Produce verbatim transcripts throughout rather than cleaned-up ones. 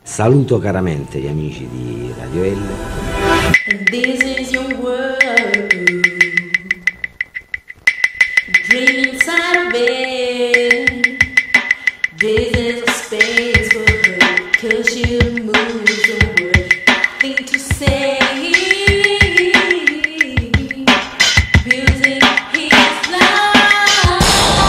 Saluto caramente gli amici di Radio L. And this is your world. Dream inside of it. This is a space for her. Cause you move the word. Thing to say. Music is life.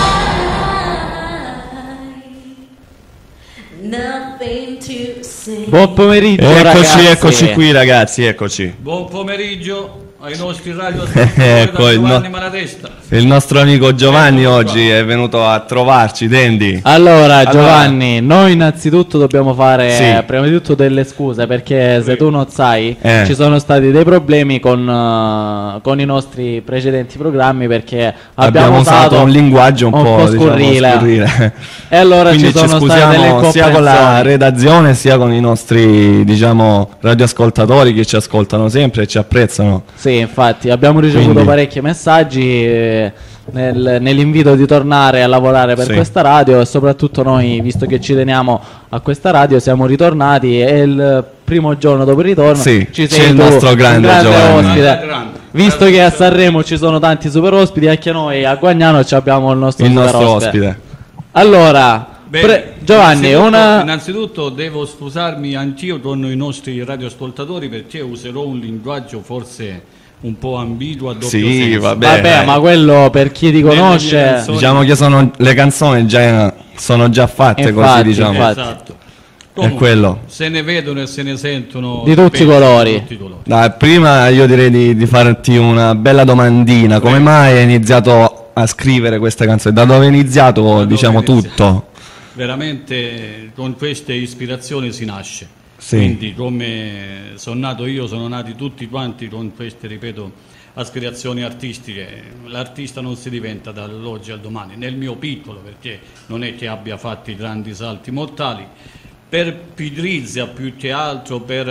Nothing to say. Buon pomeriggio, eccoci, ragazzi. Eccoci qui ragazzi, eccoci. Buon pomeriggio ai nostri radioascoltatori. Ecco da il, Giovanni no- Malatesta. il nostro amico Giovanni Ecco oggi qua. è venuto a trovarci, Dendi. Allora, Allora- Giovanni, noi innanzitutto dobbiamo fare Sì. prima di tutto delle scuse, perché se tu non sai, Eh. ci sono stati dei problemi con, eh, con i nostri precedenti programmi, perché abbiamo, Abbiamo usato un linguaggio un, po', diciamo, scurrile. scurrile. E allora Quindi ci ci sono state delle scusiamo sia con la incomprensioni. redazione sia con i nostri, diciamo, radioascoltatori che ci ascoltano sempre e ci apprezzano. Sì, infatti, abbiamo ricevuto Quindi- parecchi messaggi eh, nel- nell'invito di tornare a lavorare per Sì. questa radio, e soprattutto noi, visto che ci teniamo a questa radio, siamo ritornati e il primo giorno dopo il ritorno Sì, ci c'è sei il tu, nostro un grande Giovanni. ospite. Grande. Visto che a Sanremo ci sono tanti super ospiti, anche noi a Guagnano ci abbiamo il nostro, Il super nostro ospite. Allora, Bene, pre- Giovanni, innanzitutto- una... innanzitutto devo scusarmi anch'io con i nostri radioascoltatori, perché userò un linguaggio forse un po' ambiguo a doppio Sì, senso. vabbè. Vabbè, dai. ma quello per chi ti Nelle mie conosce... canzoni- Diciamo che sono, le canzoni già, sono già fatte Infatti, così, diciamo. infatti. Esatto. È quello. Se ne vedono e se ne sentono Di tutti i penso, colori. di tutti i colori. Dai, prima io direi di, di farti una bella domandina. Come mai hai iniziato a scrivere queste canzoni? Da dove è iniziato, dove diciamo, è iniziato? tutto? Veramente con queste ispirazioni si nasce. Sì. Quindi come sono nato io, sono nati tutti quanti con queste, ripeto, aspirazioni artistiche. L'artista non si diventa dall'oggi al domani, nel mio piccolo, perché non è che abbia fatto i grandi salti mortali. Per pigrizia più che altro, per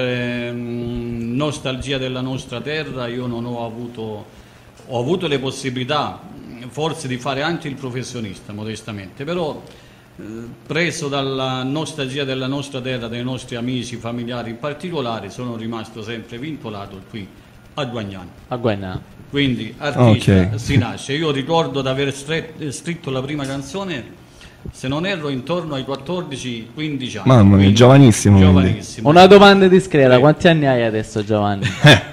ehm, nostalgia della nostra terra, io non ho avuto, ho avuto le possibilità forse di fare anche il professionista, modestamente, però eh, preso dalla nostalgia della nostra terra, dei nostri amici, familiari in particolare, sono rimasto sempre vincolato qui a Guagnano. A Guagnano. Quindi artista Ok. si nasce. Io ricordo di aver stre- scritto la prima canzone, se non erro, intorno ai quattordici quindici anni. Mamma mia, Quindi, giovanissimo, quindi. giovanissimo. Una domanda discreta, Sì. quanti anni hai adesso, Giovanni?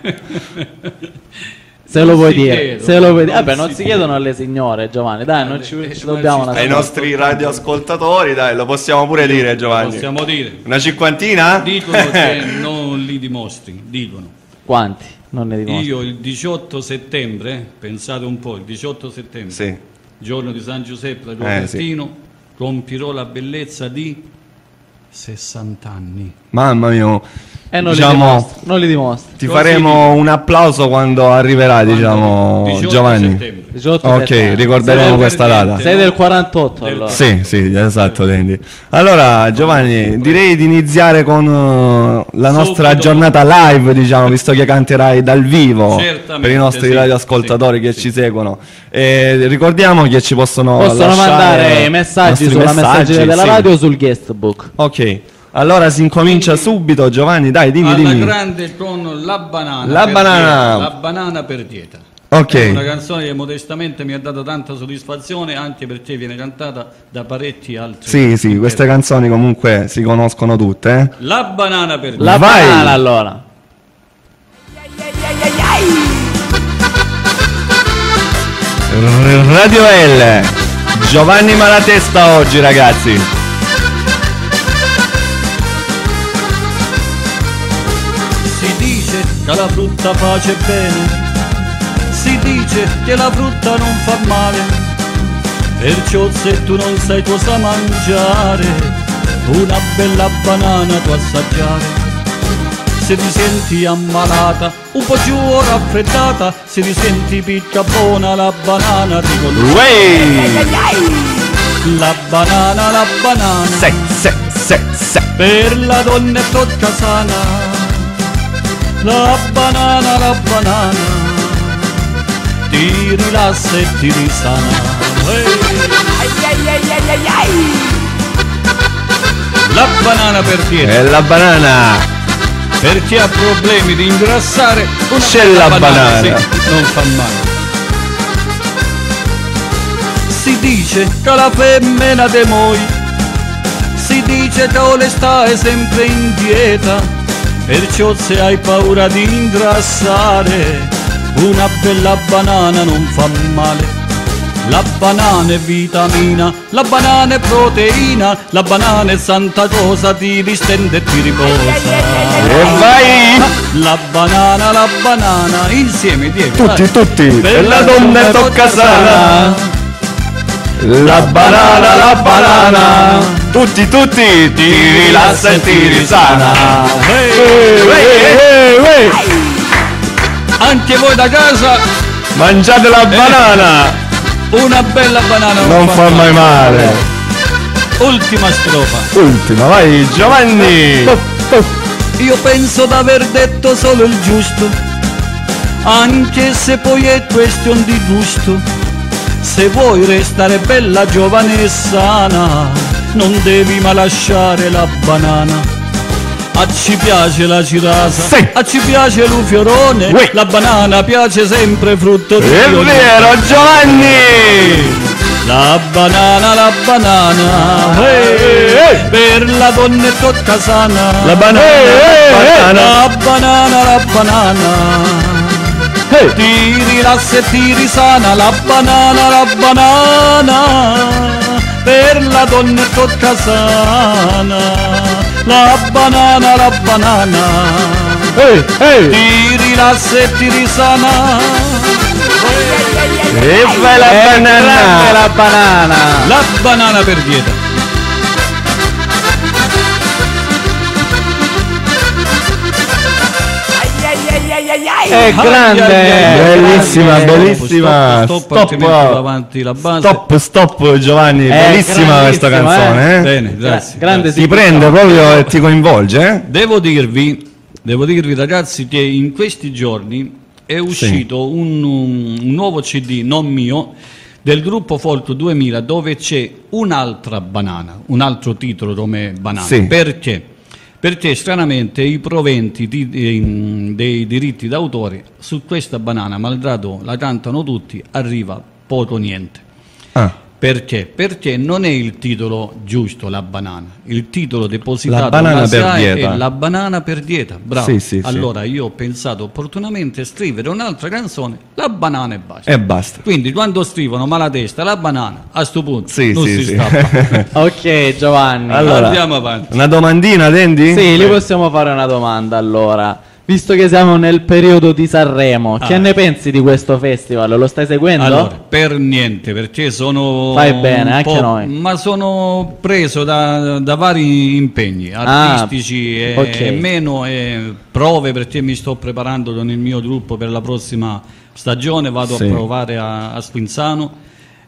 Se lo vuoi si dire, chiedono, se lo vuoi dire. non Vabbè, non si si chiedono alle signore, Giovanni, dai, non ci, Eh, ci ma dobbiamo ci Ai nascondere. nostri radioascoltatori, dai, lo possiamo pure dire, Giovanni. Possiamo dire. Una cinquantina? Dicono che non li dimostri, dicono. Quanti? Non ne dimostri. Io il diciotto settembre, pensate un po', il diciotto settembre, Sì. giorno di San Giuseppe da Eh, Cupertino, compirò la bellezza di sessanta anni. Mamma mia. E non diciamo, li dimostri, non li dimostri. ti Così faremo dico. un applauso quando arriverà, Quando- diciamo, diciotto Giovanni. settembre. diciotto Ok, settembre. ricorderemo Sei questa per data. niente. Sei del quarantotto Del- allora. Sì, sì, esatto, Dendi. Allora, Giovanni, direi di iniziare con uh, la nostra Subito. giornata live, diciamo, visto che canterai dal vivo Certamente, per i nostri sì, radioascoltatori sì, che sì. ci seguono. E ricordiamo che ci possono Possono lasciare mandare i i messaggi nostri sulla messaggeria della sì. radio o sul guestbook. Ok, allora si incomincia subito, Giovanni, dai, dimmi, Alla dimmi. grande con la banana. La per banana. dieta, la banana per dieta. Ok. È una canzone che modestamente mi ha dato tanta soddisfazione, anche perché viene cantata da parecchi altri. Sì, sì, queste canzoni comunque si conoscono tutte, eh? La banana per dieta. La Vai. banana allora. Radio L, Giovanni Malatesta oggi, ragazzi. Si dice che la frutta face bene, si dice che la frutta non fa male, perciò se tu non sai cosa mangiare, una bella banana tu assaggiare. Se ti senti ammalata, un po' giù o raffreddata, se ti senti picca buona la banana ti conduce. Way! La banana, la banana, Se, se, se, se. per la donna è tocca sana. La banana, la banana, ti rilassa e ti risana. Hey. La banana per dieta. E la banana. Per chi ha problemi di ingrassare, una C'è bella la banana. sì, non fa male. Si dice che la femmina de moi, si dice che le stai sempre in dieta, perciò se hai paura di ingrassare, una bella banana non fa male. La banana è vitamina, la banana è proteina, la banana è santa cosa, ti distende e ti riposa. E vai! La banana, la banana, insieme Diego. Tutti, dai. tutti! Per E la donna è tocca sana! La banana, la banana! Tutti, tutti! Ti rilassa e ti risana! Ehi, Ehi, ehi, ehi. anche voi da casa, Mangiate la banana! una bella banana Non fa mai male! Ultima strofa. Ultima, vai Giovanni! Io penso d'aver detto solo il giusto, anche se poi è question di gusto. Se vuoi restare bella, giovane e sana, non devi mai lasciare la banana. A ci piace la cirasa, Sì. a ci piace il fiorone, Uè. la banana piace sempre frutto di È fiore. vero Giovanni! La banana, la banana, eh, per la donna è tocca sana. La banana, Eh, la eh, banana. la banana, la banana, Ehi. ti rilassa e ti risana. La banana, la banana, per la donna è tocca sana. La banana, la banana, Ehi, ehi! ti rilassa e ti risana. E vai la banana! la banana. La banana per dieta. È grande. Bellissima, grande. bellissima! Stop, stop, Stop, altrimenti va avanti la base. stop, stop Giovanni, bellissima questa grandissimo, canzone, eh? Bene, grazie. Grande grazie. Ti prende proprio e ti coinvolge, eh? Devo dirvi, devo dirvi ragazzi che in questi giorni è uscito un, un nuovo C D, non mio, del gruppo Folk duemila, dove c'è un'altra banana, un altro titolo come banana. Sì. Perché? Perché stranamente i proventi di- di- dei diritti d'autore su questa banana, malgrado la cantano tutti, arriva poco niente. Ah, Perché? Perché non è il titolo giusto, la banana. Il titolo depositato La banana alla per S A E dieta. è la banana per dieta. Bravo. Sì, sì, sì. allora io ho pensato opportunamente a scrivere un'altra canzone, la banana e basta. e basta. Quindi quando scrivono malatesta la banana, a sto punto Sì, non sì, si sì. scappa. Ok Giovanni. Allora, Andiamo avanti. una domandina, Tendi? Sì, gli possiamo fare una domanda allora. Visto che siamo nel periodo di Sanremo, che Ah. ne pensi di questo festival? Lo stai seguendo? Allora, per niente, perché sono Fai bene, un anche po'- noi. ma sono preso da, da vari impegni Ah, artistici e, ok. e meno e prove, perché mi sto preparando con il mio gruppo per la prossima stagione, vado Sì. a provare a, a Spinzano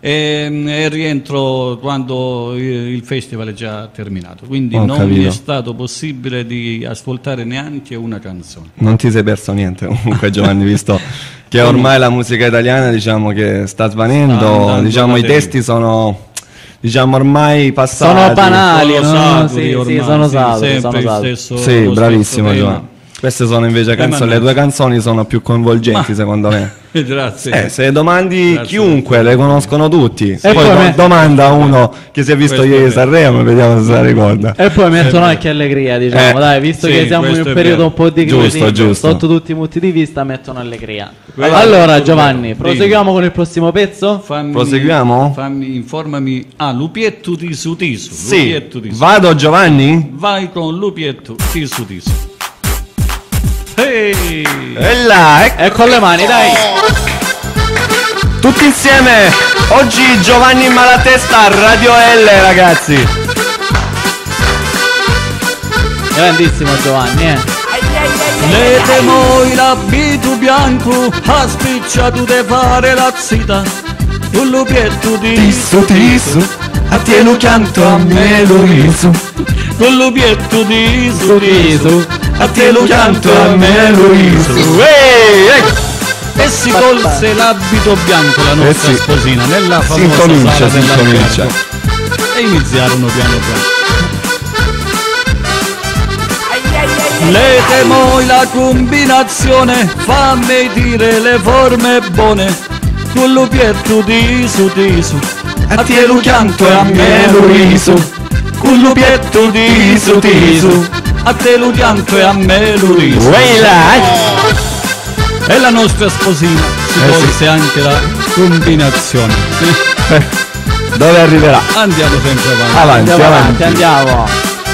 e, e rientro quando il, il festival è già terminato, quindi Ho non capito. mi è stato possibile di ascoltare neanche una canzone. Non ti sei perso niente comunque Giovanni, visto che ormai la musica italiana diciamo che sta svanendo, Sta andando diciamo alla i deriva. testi sono diciamo ormai passati. Sono banali, Sono no? saturi Sì, sì, ormai, sono sì, saturi, sempre sono il saturi. stesso- Sì, lo bravissimo stesso tema. Giovanni. Queste sono invece Eh, canzoni, ma le no. tue canzoni sono più coinvolgenti secondo me. Grazie. Eh, se domandi Grazie. chiunque, le conoscono tutti. E Poi poi do- me- domanda a uno che si è visto Questo è ieri vero. Sanremo, vediamo se se la ricorda. E poi mettono vero. anche allegria, diciamo, Eh, dai, visto sì, che siamo in questo un è periodo vero. un po' di Giusto, crisi, giusto. sotto tutti i punti di vista mettono allegria. Questo Allora è Giovanni, vero. proseguiamo con il prossimo pezzo? Fammi, Proseguiamo? Fammi, informami. Ah, Lupietto Tisu Tisu. Sì, Lupietto Tisu. vado Giovanni? Vai con Lupietto Tisu Tisu. Ehi! E là, ecco. E con le mani, dai! Tutti insieme, oggi Giovanni Malatesta a Radio L, ragazzi. Grandissimo Giovanni, eh. Le temoi l'abito bianco, ha spicciato de fare la zita. Un lupietto Tisu tisu, a te lo canto, a me lo riso. Con lupietto Tisu Tisu. A te lo canto, a me lo riso. Ehi, ecco. E si colse l'abito bianco la nostra Eh sì. sposina nella Si famosa incomincia, sala si dell'albergo. incomincia. E iniziarono piano piano. Le temo la combinazione, fammi dire le forme buone, con lo pietto di su di su, a te lo canto e a me lo riso, con lo pietto di su di su, a te lo canto e a me lo riso. E la nostra sposina si Eh, tolse sì. anche la combinazione. Dove arriverà? Andiamo sempre avanti. Avanti, Andiamo avanti. avanti, andiamo.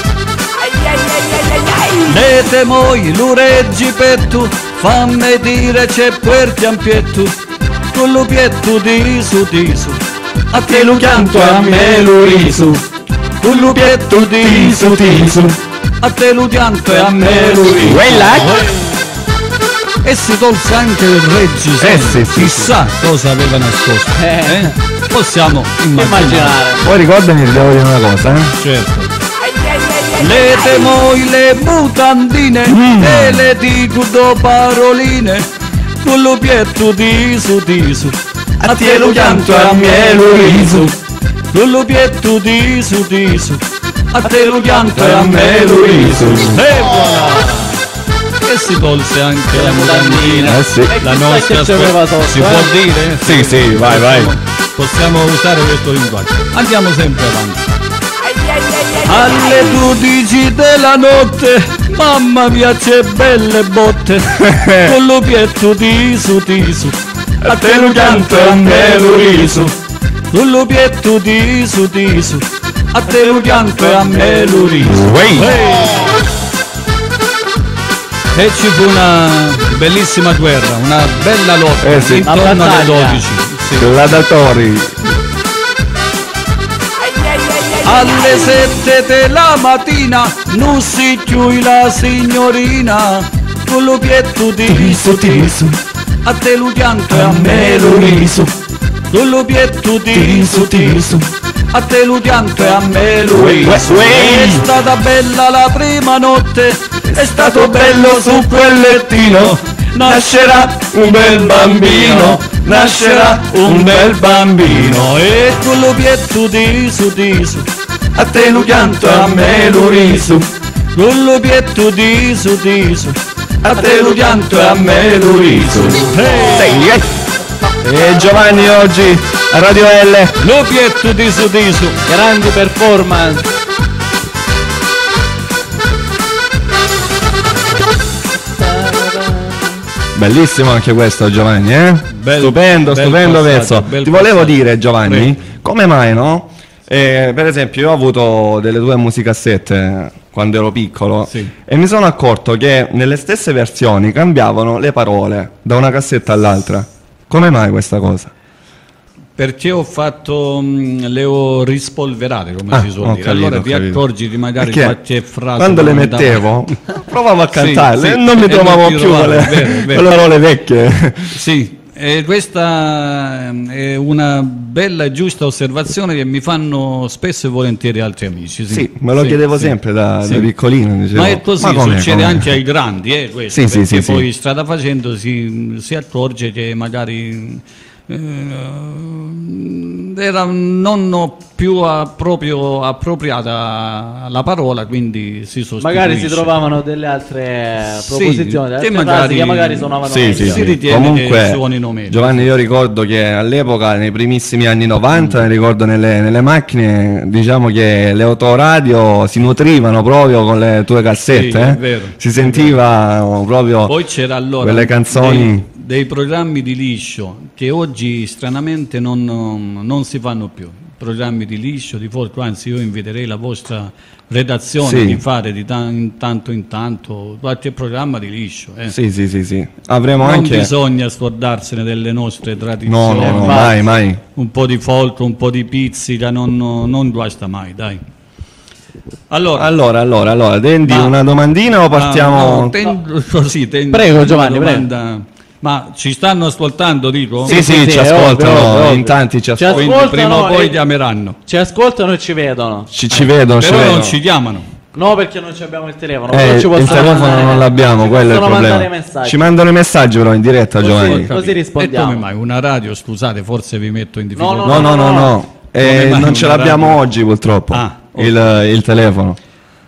Le temoi lo reggi petto, fammi dire c'è per campietto, con lo pietto di su di su, a te lo canto e a me lo riso, con lo pietto di su di su, a te lo canto e a me lo riso. E si tolse anche il reggiseno, Eh, sì, sì, chissà cosa aveva nascosto. Eh. Eh? Possiamo immaginare. Immaginare. Poi ricordami, ti devo dire una cosa, eh? Certo. Le temoi le mutandine e le dico do paroline, con lo pietto di su di su, a te lo canto e a me lo riso, con lo pietto di su di su, a te lo canto e a me lo riso. E voilà! E si tolse anche la mutandina, Eh sì. la E chissà nostra che c'aveva spo- sotto, si eh? può dire? Sì, sì, vai, vai. Possiamo usare questo linguaggio. Andiamo sempre avanti. Alle dodici della notte, mamma mia c'è belle botte, con lo pietto di su di su, a te lo canto e a me lo riso, con lo pietto di su di su, a te lo canto e a me lo riso. Uei. E ci fu una bellissima guerra, una bella lotta Eh sì. intorno Una alle battaglia. dodici. Sì. Gladiatori. Alle sette della mattina non si chiui la signorina, con lo pietto di su di su, a te lo pianto e a me lo riso, con lo pietto di su di su, a te lo pianto e a me lo riso. È stata bella la prima notte, è stato bello su quel lettino, nascerà un bel bambino, nascerà un bel bambino, e con lo pietto di su di su, a te lo pianto e a me lo riso, con lo pietto di su di su, a te lo pianto e a me lo riso. Hey! E Giovanni oggi a Radio L. Lo pietto di su di su. Grandi performance. Bellissimo anche questo, Giovanni, eh? Bel- stupendo, bel stupendo passaggio, pezzo. bel Ti volevo passaggio. dire, Giovanni, Prego. come mai, no? Eh, per esempio, io ho avuto delle tue musicassette quando ero piccolo Sì. e mi sono accorto che nelle stesse versioni cambiavano le parole da una cassetta all'altra. Come mai questa cosa? Perché ho fatto, mh, le ho rispolverate, come Ah, si suol ho dire. capito, Allora ho ti capito. accorgi di magari Perché qualche frase. quando le non andava- mettevo provavo a Sì, cantarle sì, e non mi e trovavo non ti più con trovavi, le, vero, vero. con le parole vecchie. Sì, e questa ehm, è una bella e giusta osservazione che mi fanno spesso e volentieri altri amici. Sì, Sì, me lo Sì, chiedevo sì. sempre da, Sì. da piccolino. dicevo, Ma è così, com'è, succede com'è? anche ai grandi, eh, questo, Sì, sì, perché sì, poi sì. strada facendo si, si accorge che magari eh, era non più a- proprio appropriata la parola, quindi si sostituisce. Magari si trovavano delle altre Sì, proposizioni, delle che altre magari- frasi che magari suonavano Sì, meglio. sì, Si sì. ritiene Comunque, che suonino meglio. Giovanni, io ricordo che all'epoca, nei primissimi anni novanta, ne ricordo nelle, nelle macchine, diciamo che le autoradio si nutrivano proprio con le tue cassette. Sì, è eh? vero, si è sentiva proprio Poi c'era allora quelle canzoni. dei, dei programmi di liscio che oggi stranamente non, non si fanno più. Programmi di liscio, di folklore, anzi io inviterei la vostra redazione Sì. di fare di ta- in tanto in tanto qualche programma di liscio. eh. Sì, sì, sì, sì. Avremo Non anche. bisogna scordarsene delle nostre No, tradizioni. no, no, infatti. mai, mai. Un po' di folklore, un po' di pizzica, non, non guasta mai, dai. Allora, Allora, allora, allora, tendi Ma- una domandina o partiamo? Ah, no, ten- così, ten- Prego, una Giovanni, domanda. Ma ci stanno ascoltando, dico? Sì, sì, sì, ci è ascoltano, ovvio, ovvio, ovvio. in tanti ci Ci ascoltano. Quindi ascoltano prima o poi e- chiameranno. Ci ascoltano e ci vedono. Ci, ci vedono, ci Però non vedono. ci chiamano. No, perché non ci abbiamo il telefono. Eh, però ci il possono telefono mandare- non l'abbiamo, ci quello è il possono mandare problema. messaggi. Ci mandano i messaggi però in diretta, Così- Giovanni. Ho capito. così rispondiamo. E come mai? Una radio, scusate, forse vi metto in difficoltà. No, no, no, no. Eh, Come mai non ce una l'abbiamo radio? oggi purtroppo. Ah, ok. il, il telefono.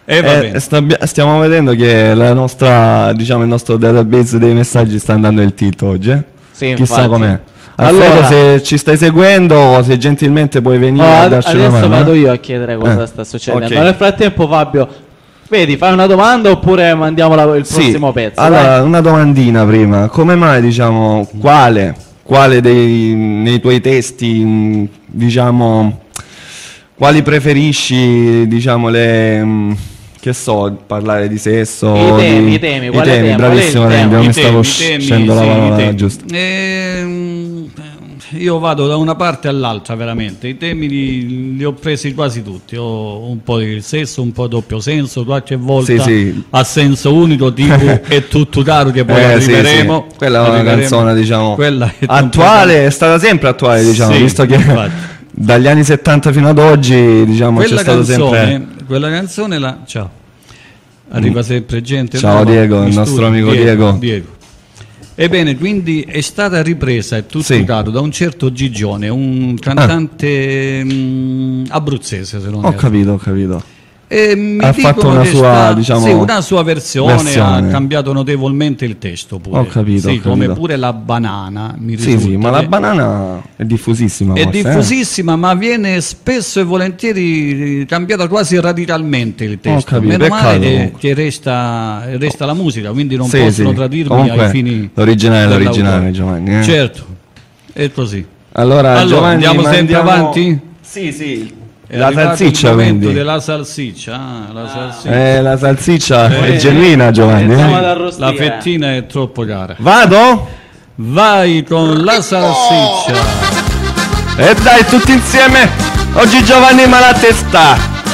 E va Eh, bene. stab- stiamo vedendo che la nostra, diciamo, il nostro database dei messaggi sta andando il tilt oggi. eh? Sì, Chissà infatti. com'è. Alfredo, Allora- se ci stai seguendo, se gentilmente puoi venire Oh, a ad- darci una adesso mano. vado eh? io a chiedere cosa Eh, sta succedendo. ok. Ma nel frattempo, Fabio, vedi, fai una domanda oppure mandiamo la- il Sì, prossimo pezzo? allora dai? una domandina prima, come mai, diciamo, quale, quale dei nei tuoi testi, mh, diciamo, quali preferisci, diciamo, le, mh, che so, parlare di sesso? I temi, di- i temi, i quale temi, tema? Qual è il bravissimo, tema? Renzo, I mi stavo temi, i temi, scendo la sì, i parola temi. giusta. Ehm, io vado da una parte all'altra veramente, i temi li, li ho presi quasi tutti, ho un po' di sesso, un po' doppio senso, qualche volta Sì, sì. a senso unico tipo è tutto caro che poi Eh, sì, arriveremo. sì. Quella è una arriveremo. canzone, diciamo, Quella è attuale, è stata sempre attuale, diciamo, Sì, visto che infatti. dagli anni settanta fino ad oggi, diciamo, Quella c'è stato canzone, sempre... quella canzone la... Ciao. Arriva sempre gente Ciao, nuova Diego, in il nostro studio. amico Diego. Diego. Ebbene, quindi è stata ripresa, è tutto Sì. caro, da un certo Gigione, un cantante mh, abruzzese, se non Ho erro. capito, ho capito. E mi Ha dicono fatto una che sua, sta- diciamo, sì, una sua versione, versione. ha cambiato notevolmente il testo pure. Ho capito, Sì, ho come capito. pure la banana, mi Sì, sì, risulta ma la che- banana è diffusissima. è forse, eh? diffusissima, ma viene spesso e volentieri cambiata quasi radicalmente il testo. capito, Meno peccato male che, comunque. che resta, resta la musica, quindi non Sì, possono sì. tradirmi Comunque, ai fini l'originale è dell'autore. l'originale, Giovanni, eh. Certo, è così. Allora, Allora, Giovanni, andiamo sempre mandiamo- avanti? Sì, sì. È La arrivato salsiccia, il momento quindi. della salsiccia. ah, la salsiccia. Eh, la salsiccia Eh, è genuina, Giovanni. iniziamo eh? ad arrostire. La fettina è troppo cara. Vado? Vai con la salsiccia. E dai, tutti insieme. Oggi Giovanni Malatesta.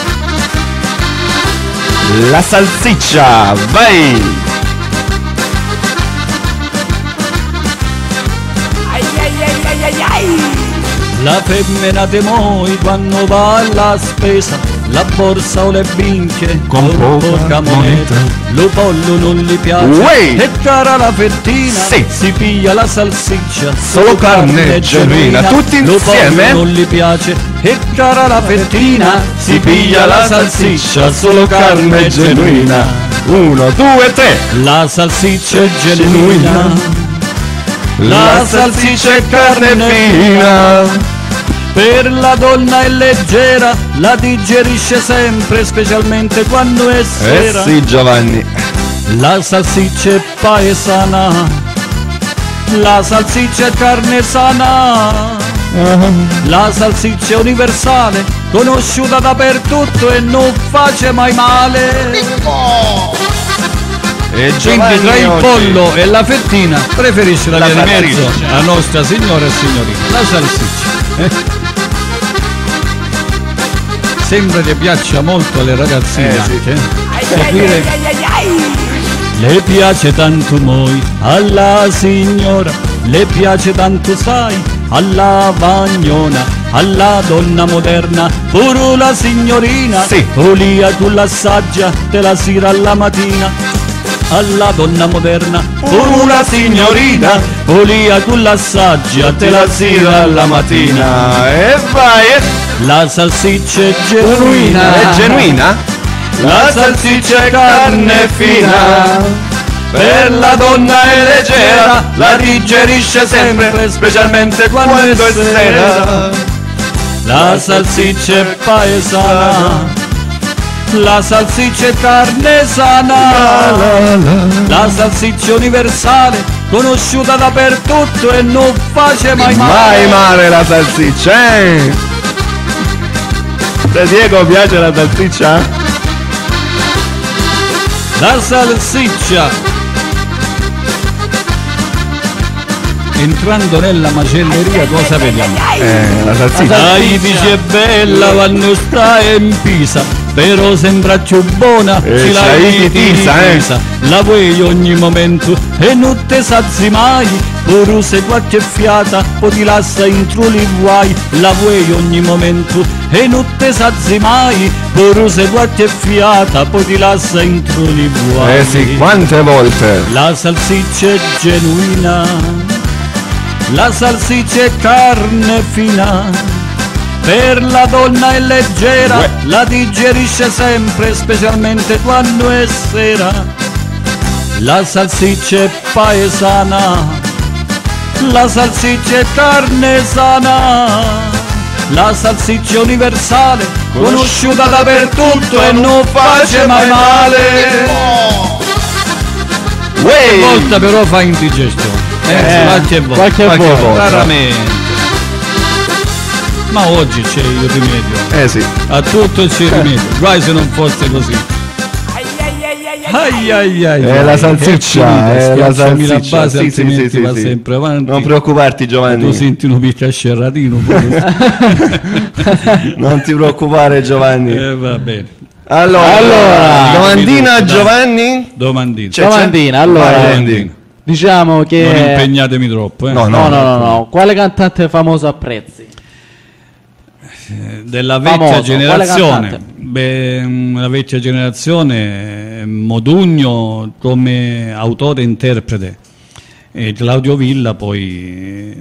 La salsiccia, vai. La femmina de moi quando va alla spesa, la borsa o le binche Con poca moneta. lo pollo non gli piace, Uè! è cara la fettina, Sì. si piglia la salsiccia, Solo carne genuina. Tutti lo insieme? pollo non gli piace, è cara la fettina, si piglia la salsiccia, solo carne genuina. Uno, due, tre. La salsiccia è genuina. La salsiccia è carne fina. Per la donna è leggera, la digerisce sempre, specialmente quando è Eh sera. sì, Giovanni. La salsiccia è paesana, la salsiccia è carne sana. La salsiccia è universale, conosciuta dappertutto e non face mai male. E Quindi tra il oggi- pollo e la fettina preferisce la, La via di salsiccia. mezzo a Nostra Signora e Signorina, la salsiccia. eh? Sembra che piaccia molto alle ragazzine Eh, sì. anche. eh? Capire- Le piace tanto noi alla signora, le piace tanto sai alla vagnona, alla donna moderna, pure la signorina, Sì. olia tu l'assaggia te la sera alla mattina. Alla donna moderna, pure la signorina, olia tu l'assaggia te la sera alla mattina. E vai. eh. La salsiccia è genuina, È genuina? la salsiccia è carne fina, per la donna è leggera, la digerisce sempre, specialmente quando, è sera. La salsiccia è paesana, la salsiccia è carne sana, la salsiccia è universale, conosciuta dappertutto e non face mai male. Mai male la salsiccia, eh? Te Diego piace la salsiccia? La salsiccia. Entrando nella macelleria cosa vediamo? Eh, la salsiccia. La idice è bella quando sta in pisa, però sembra più buona Eh, se la c'hai di vedi tisa, eh. tisa. La vuoi ogni momento e non te sazi mai, pure se qualche fiata poi ti lascia in truli guai. La vuoi ogni momento e non te sazi mai, pure se qualche fiata poi ti lascia in truli guai. Eh sì, quante volte? La salsiccia è genuina, la salsiccia è carne fina, Per la donna è leggera, Uè. la digerisce sempre, specialmente quando è sera. La salsiccia è paesana, la salsiccia è carne sana, la salsiccia universale, conosciuta dappertutto e non face mai male. Qualche volta però fa indigestione, eh, Eh, qualche volta, qualche volta. raramente. Ma oggi c'è il rimedio, Eh sì. a tutto c'è il rimedio, guai se non fosse così. Ai ai ai, È la salsiccia, è la schiacciami la salsiccia. base, Sì, sì, altrimenti sì, sì, va sì. sempre avanti. Non preoccuparti, Tu Giovanni. senti un picchio scerratino. Non ti preoccupare, Giovanni. Eh, va bene. Allora, Allora. domandina a Dai. Giovanni? Domandina. C'è- Domandina, allora, Vai, Domandina. Andy. diciamo che... Non impegnatemi troppo, eh. No, No, no, no, no. Quale cantante famoso apprezzi? Eh, Della vecchia Famoso, generazione. quale Beh, mm, la vecchia generazione, eh, Modugno come autore e interprete. E Claudio Villa poi eh,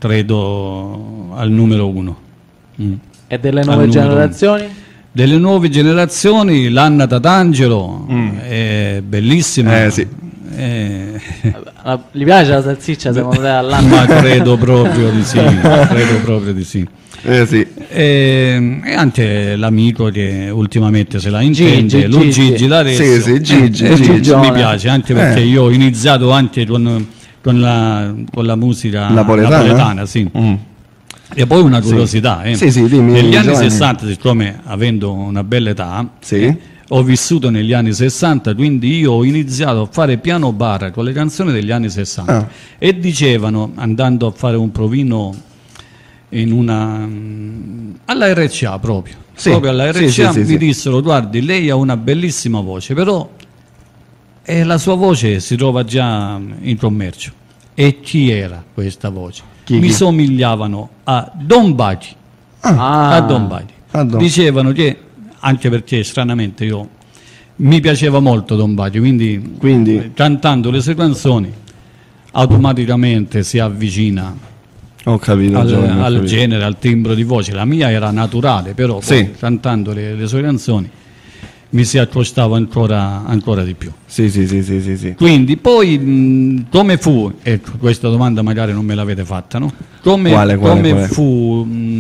credo al numero uno. Mm. E delle Al nuove numero generazioni? Delle nuove generazioni, l'Anna Tatangelo è bellissima. Mm. Eh, sì. Eh, Ah, Gli piace la salsiccia secondo te all'anno? ma credo proprio di sì, credo proprio di sì. Eh sì. E, e anche l'amico che ultimamente se la intende, Gigi, lui Gigi. Gigi d'Arezzo. Sì, sì, Gigi, Eh, Gigi. mi piace anche perché Eh. io ho iniziato anche con, con, la, con la musica Napoletana? napoletana, sì. Mm. E poi una curiosità, eh. Sì, sì, dimmi, negli anni Giovanni. sessanta, siccome avendo una bella età, Sì. eh, ho vissuto negli anni sessanta, quindi io ho iniziato a fare piano bar con le canzoni degli anni sessanta Ah. e dicevano, andando a fare un provino in una mm, alla R C A proprio, Sì, proprio alla R C A, sì, sì, sì, mi sì. dissero: guardi, lei ha una bellissima voce, però eh, la sua voce si trova già in commercio. E chi era questa voce? Chi, mi chi? somigliavano a Don Badi, Ah, a Don Badi. a Don- Dicevano che, anche perché stranamente io mi piaceva molto Don Badi, quindi, Quindi- eh, cantando le sue canzoni automaticamente si avvicina Ho capito, al, Giovanni, ho al capito. genere, al timbro di voce. La mia era naturale, però poi, Sì. cantando le, le sue canzoni mi si accostava ancora, ancora di più. Sì, sì, sì, sì, sì, sì. Quindi poi mh, come fu, e questa domanda magari non me l'avete fatta, no? Come, Quale, quale, come quale? fu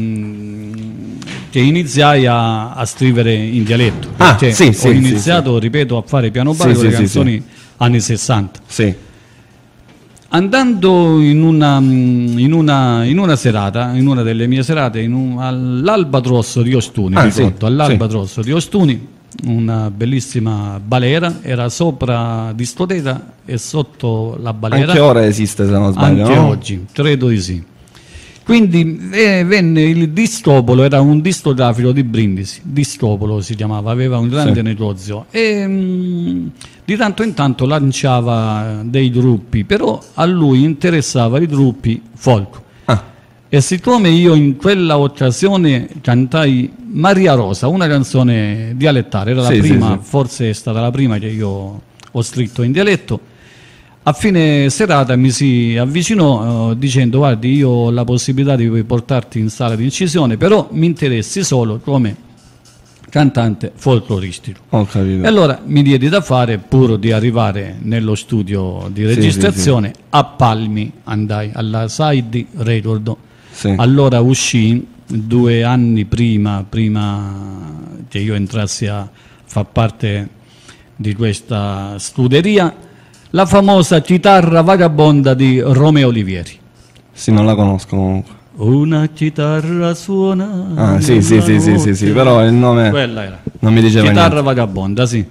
mh, che iniziai a, a scrivere in dialetto? Ah, Perché sì, sì, ho sì, iniziato, ripeto, a fare piano bar Sì, con sì, le sì, canzoni anni sessanta. Sì. Andando in una, mh, in, una, in una serata, in una delle mie serate, in un- all'Albatrosso di Ostuni, Ah, ricordo, sì, all'Albatrosso di Ostuni, una bellissima balera, era sopra discoteca e sotto la balera. Anche ora esiste, se non sbaglio, Anche no? oggi, credo di sì. Quindi eh, venne il Distopolo, era un discografico di Brindisi, Distopolo si chiamava, aveva un grande Sì. negozio e mh, di tanto in tanto lanciava dei gruppi, però a lui interessava i gruppi folk. Ah, E siccome io in quella occasione cantai Maria Rosa, una canzone dialettale, era la Sì, sì, prima, sì. forse è stata la prima che io ho scritto in dialetto, a fine serata mi si avvicinò eh, dicendo: guardi, io ho la possibilità di portarti in sala di incisione, però mi interessi solo come cantante folcloristico. ho capito. E allora mi diedi da fare, pur di arrivare nello studio di Sì, registrazione, a Palmi andai, alla Side Record. Sì. Allora uscì due anni prima, prima che io entrassi a far parte di questa scuderia, la famosa chitarra vagabonda di Romeo Olivieri. Sì, non la conosco comunque. Una chitarra suona. Ah, sì, sì, sì, sì, sì, sì, però il nome Quella era. non mi diceva Chitarra niente. vagabonda, sì.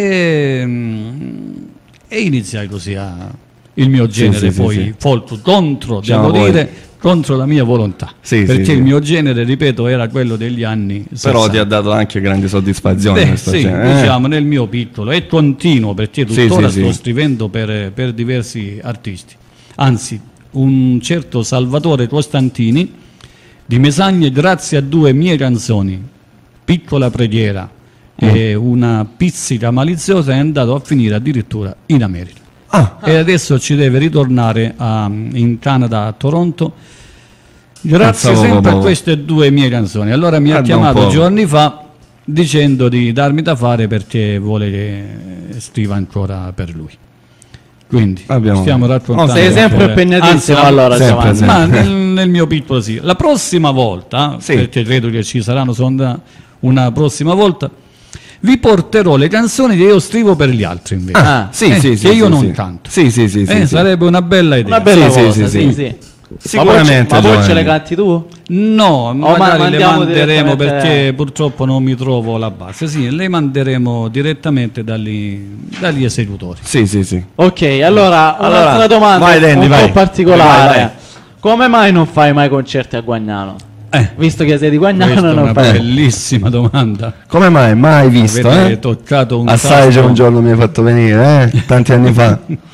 E, mm, e iniziai così a, il mio genere, sì, sì, poi sì. folk contro, Diciamo devo poi- dire, contro la mia volontà. Sì, perché sì, il sì. mio genere, ripeto, era quello degli anni Però sessanta. ti ha dato anche grandi soddisfazioni Beh, questo sì, genere, eh? diciamo nel mio piccolo, e continuo perché Sì, tuttora sì, sto sì. scrivendo per, per diversi artisti. Anzi, un certo Salvatore Costantini di Mesagne, grazie a due mie canzoni, Piccola preghiera e una pizzica maliziosa, è andato a finire addirittura in America. Ah, E adesso ci deve ritornare a- in Canada, a Toronto, Grazie Pensavo sempre proprio- a queste due mie canzoni. Allora mi ha Guarda un chiamato po'. giorni fa dicendo di darmi da fare perché vuole che scriva ancora per lui. Quindi Abbiamo- stiamo raccontando. Oh, Sei sempre Anzi, impegnatissimo la- allora, sempre, Giovanni. sempre. Ma nel, nel mio piccolo sì. La prossima volta, Sì. perché credo che ci saranno sonda- una prossima volta, vi porterò le canzoni che io scrivo per gli altri invece. Ah, Sì, Eh, sì, che sì, io sì, non sì. canto. Sì, sì, sì, sì, Eh, sì. sarebbe una bella idea. Una bella Sì, cosa, sì, sì, sì. sì. Sicuramente, Ma poi ce- ma poi ce Giovanni. le canti tu? No, ma- magari le mandiamo manderemo direttamente- perché purtroppo non mi trovo la base. Sì, le manderemo direttamente dagli, dagli esecutori. Sì, sì, sì. Ok, allora, Allora, un'altra domanda vai, Danny, un vai. po' particolare. Vai, vai. Come mai non fai mai concerti a Guagnano? Eh, Visto che sei di Guagnano, questa è non una fai. bellissima domanda. Come mai? Mai visto, Avete eh? toccato un A Salice tasto. un giorno mi hai fatto venire, eh? Tanti anni fa.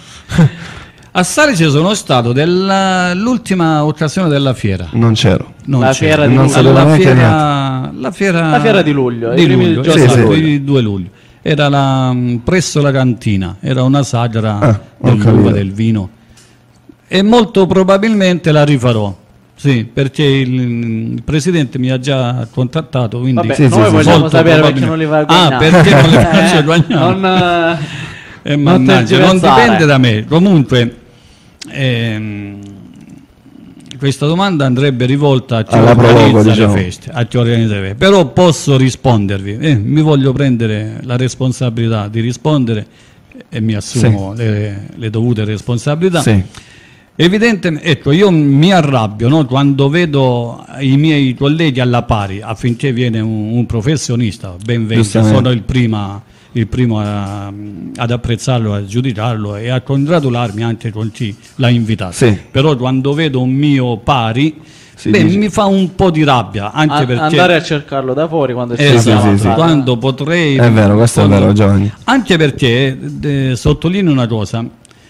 A Salice sono stato dell'ultima occasione della fiera. Non c'ero. Non La c'era. fiera di Non luglio. sapevo la neanche fiera, la fiera La fiera di luglio, di i primi luglio, giorni esatto, di luglio. il due luglio. Era la, mh, presso la cantina, era una sagra Ah, ho dell'uva, capito. del vino. E molto probabilmente la rifarò. Sì, perché il, il presidente mi ha già contattato, quindi Vabbè, Sì, sì, noi sì, vogliamo molto sapere perché probabilmente- non li fai a Ah, Guagnano. perché non li faccio a Eh, Guagnano? Non, eh, Eh, non mannaggia, non tergiversare. dipende da me. Comunque, ehm, questa domanda andrebbe rivolta a chi Alla organizza provoco, le diciamo. feste, a chi organizza le feste. Però posso rispondervi, eh, mi voglio prendere la responsabilità di rispondere e mi assumo le, le dovute responsabilità. Sì. Evidentemente, ecco, io mi arrabbio, no, quando vedo i miei colleghi alla pari, affinché viene un, un professionista, ben venga, Giustamente. sono il, prima, il primo a- ad apprezzarlo, a giudicarlo e a congratularmi anche con chi l'ha invitato. Sì. Però quando vedo un mio pari, Si beh, dice- mi fa un po' di rabbia, anche A- perché... andare a cercarlo da fuori quando ci Esatto, sì, sì, sì. quando potrei... È vero, questo è quando- vero, Giovanni. Anche perché, eh, sottolineo una cosa,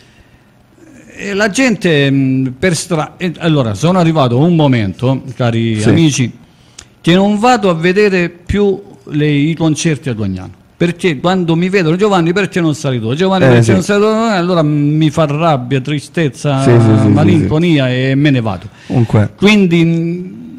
eh, la gente mh, per strada... allora, sono arrivato a un momento, cari Sì. amici, che non vado a vedere più le- i concerti a Guagnano. Perché quando mi vedono Giovanni perché non sei salito? Giovanni Eh, perché sì. non sei salito? Eh, Allora mi fa rabbia, tristezza, Sì, sì, sì, malinconia e me ne vado. Comunque, Quindi mh,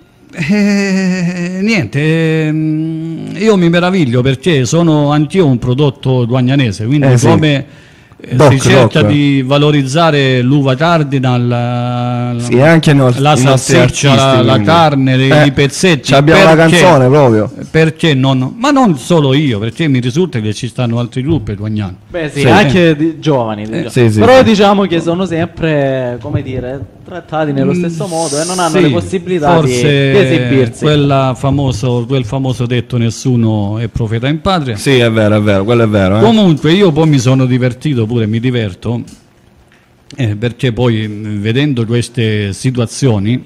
eh, niente, ehm, io mi meraviglio perché sono anch'io un prodotto guagnanese, quindi Eh, sì. come eh, Doc, si cerca doc. di valorizzare l'uva cardinal, la, sì, e anche i nostri, la i nostri salsiccia, la, artisti, la quindi. carne, i- Eh, i pezzetti. ci abbiamo la perché- canzone proprio. Perché non, ma non solo io, perché mi risulta che ci stanno altri gruppi guagnani. Beh sì, Sì. anche di- giovani, di- Eh, sì, sì, però sì. diciamo che sono sempre, come dire, trattati nello stesso modo e non hanno Sì, le possibilità di, forse di esibirsi. quella famoso, quel famoso detto nessuno è profeta in patria. Sì, è vero, è vero, quello è vero. Eh. Comunque io poi mi sono divertito, pure mi diverto, eh, perché poi mh, vedendo queste situazioni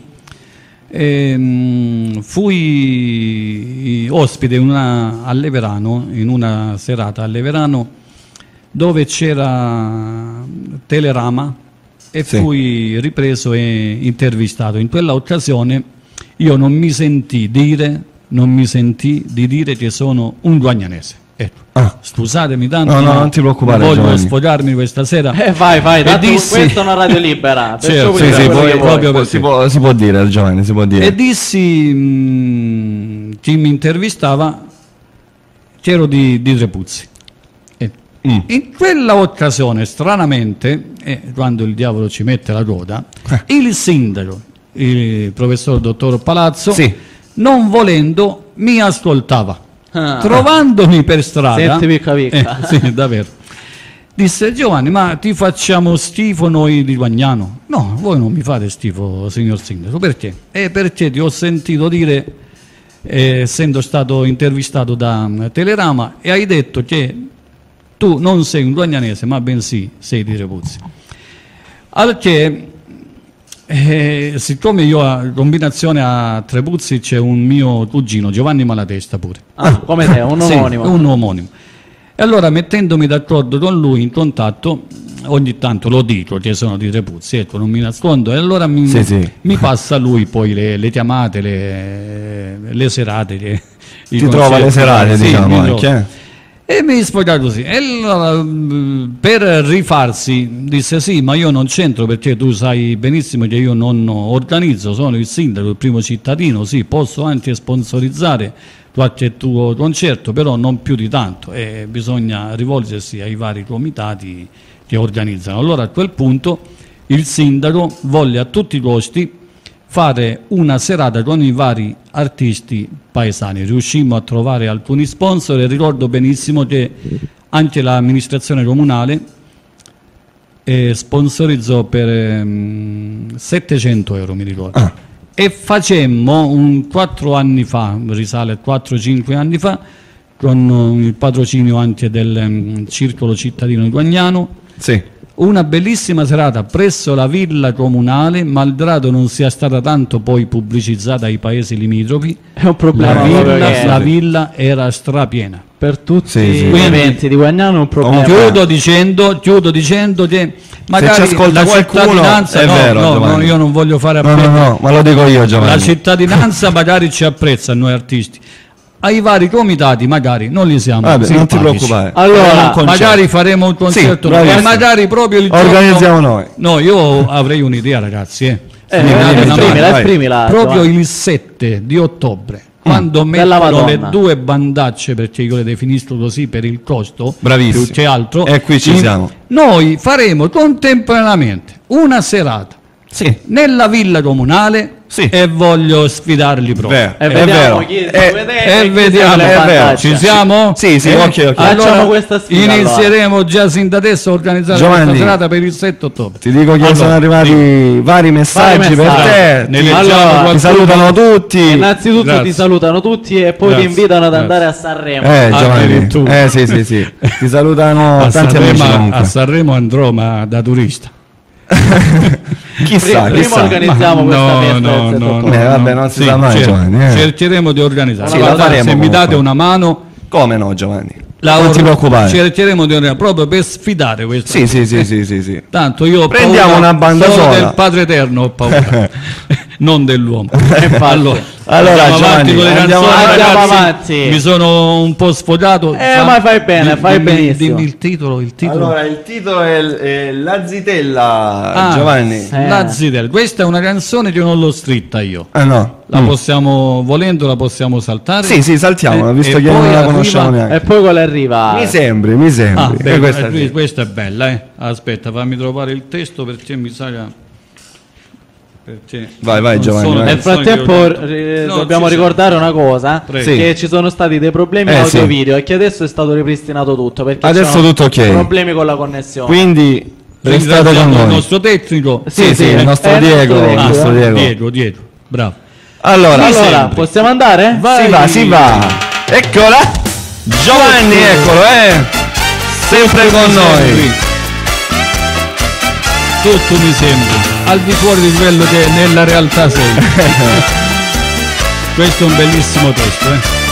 ehm, fui ospite in una, a Leverano, in una serata a Leverano dove c'era Telerama e Sì. fui ripreso e intervistato. In quella occasione io non mi sentì dire, non mi sentì di dire che sono un guagnanese. Ecco. Ah. Scusatemi tanto, No, no, ma non ti preoccupare, voglio Giovanni. sfogarmi questa sera. Eh vai, vai, E tanto dissi- questa è una radio libera. perciò Certo, puoi Sì, dire sì, quello poi- che vuoi. proprio per- si, può, si può dire, Giovanni, si può dire. E dissi, mh, chi mi intervistava, c'ero di, di Trepuzzi. E Mm. in quella occasione, stranamente, eh, quando il diavolo ci mette la coda, il sindaco, il professor dottor Palazzo, Sì. non volendo, mi ascoltava. Ah. Trovandomi per strada, Senti, picca, picca. eh, sì, davvero, disse: Giovanni, ma ti facciamo schifo noi di Guagnano? No, voi non mi fate schifo, signor sindaco. Perché? Eh, perché ti ho sentito dire, eh, essendo stato intervistato da mm, Telerama, e hai detto che tu non sei un guagnanese, ma bensì sei di Trepuzzi. Al che, eh, siccome io a combinazione a Trepuzzi c'è un mio cugino, Giovanni Malatesta pure. Ah, come te, un Sì, omonimo. un omonimo. E allora, mettendomi d'accordo con lui in contatto, ogni tanto lo dico che sono di Trepuzzi, ecco, non mi nascondo, e allora mi, Sì, sì. mi passa lui poi le, le chiamate, le, le serate. le- i Ti trova concerti, le serate, sì, diciamo, mi anche, trova. eh. E mi sfogai così. E allora, per rifarsi, disse sì, ma io non c'entro perché tu sai benissimo che io non organizzo, sono il sindaco, il primo cittadino, sì, posso anche sponsorizzare qualche tuo concerto, però non più di tanto, e bisogna rivolgersi ai vari comitati che organizzano. Allora a quel punto il sindaco volle a tutti i costi fare una serata con i vari artisti paesani. Riuscimmo a trovare alcuni sponsor e ricordo benissimo che anche l'amministrazione comunale eh, sponsorizzò per ehm, settecento euro, mi ricordo. Ah. E facemmo un quattro anni fa, risale a quattro cinque anni fa, con il patrocinio anche del um, Circolo Cittadino di Guagnano, sì. Una bellissima serata presso la villa comunale, malgrado non sia stata tanto poi pubblicizzata ai paesi limitrofi. È un problema. La villa, che... la villa era strapiena. Per tutti sì, sì. gli eventi di Guagnano è un problema. Chiudo dicendo, chiudo dicendo che magari se ci ascolta la qualcuno, cittadinanza, è no, vero, no, no, io non voglio fare appello. No, no, no, ma lo dico io, Giovanni. La cittadinanza magari ci apprezza noi artisti. Ai vari comitati magari non li siamo Vabbè, simpatici. non ti preoccupare. Allora magari faremo un concerto sì, e magari proprio il giorno organizziamo noi. No, io avrei un'idea, ragazzi, eh. Eh, eh, esprimila, esprimila, proprio Giovanni. Il sette di ottobre, quando mm, mettono le due bandacce, perché io le definisco così per il costo, bravissimo, più che altro, e qui ci in, siamo. Noi faremo contemporaneamente una serata sì. nella villa comunale. Sì. E voglio sfidarli proprio. E è vediamo vero. Chi e, vedete, e vediamo, è vero. Ci siamo? Sì, sì, eh? ok, ok. Allora questa sfida, inizieremo allora. già sin da adesso a organizzare Giovanni, questa serata per il sette ottobre. Ti dico che allora, sono arrivati sì. vari messaggi, vari messaggi. per te. Ne ti, allora, ti salutano tutti. Innanzitutto Grazie. ti salutano tutti e poi Grazie. ti invitano ad Grazie. andare a Sanremo. Eh, Giovanni. Ah, eh, sì, sì, sì. Ti salutano a tanti Sanremo, amici comunque. a Sanremo andrò, ma da turista. Chissà, prima chissà. organizziamo questa no, festa no, del no, ottobre. Eh, vabbè, non si Sì, sa mai, cer- Giovanni. Eh. Cercheremo di organizzare. Sì, Guardate, la faremo se mi comunque. date una mano, Come no, Giovanni? la non or- ti preoccupare. cercheremo di organizzare proprio per sfidare questa. Sì, sì, sì, sì, sì, sì. Tanto io ho Prendiamo paura una banda solo sola. del Padre Eterno, ho paura, non dell'uomo. allora, Allora, andiamo avanti Giovanni, con le andiamo canzoni, avanti. ragazzi. Andiamo avanti. Mi sono un po' sfogato. Eh, ma fai bene, fai dimmi, benissimo. Dimmi il titolo, il titolo. Allora, il titolo è, è La Zitella, Ah, Giovanni. eh. La Zitella. Questa è una canzone che non l'ho scritta io. Ah, no. La Mm. possiamo, volendo, la possiamo saltare? Sì, sì, saltiamola, Eh, visto e che poi non la arriva- conosciamo neanche. E poi quella arriva. Mi sembri, mi sembri. Ah, E beh, questa eh, sì. questa è bella, eh. Aspetta, fammi trovare il testo perché mi sa che... Perché Vai, vai, non Giovanni, sono vai. Nel canzoni frattempo che ho cantato. eh, No, dobbiamo ci ricordare una cosa, Prego. Sì. che ci sono stati dei problemi Eh, audio sì. video e che adesso è stato ripristinato tutto perché Adesso c'erano tutto ok. problemi con la connessione. Quindi restate con Ringraziamo il noi. nostro tecnico. Sì, sì, il nostro Eh, Diego. il Il nostro nostro Diego. Diego. Diego, Diego, bravo. Allora, allora, sempre. possiamo andare? Vai. si va, si va. Eccola. Giovanni, eccolo, eh. Sempre con noi. Tutto mi sembra, al di fuori di quello che nella realtà sei. Questo è un bellissimo testo,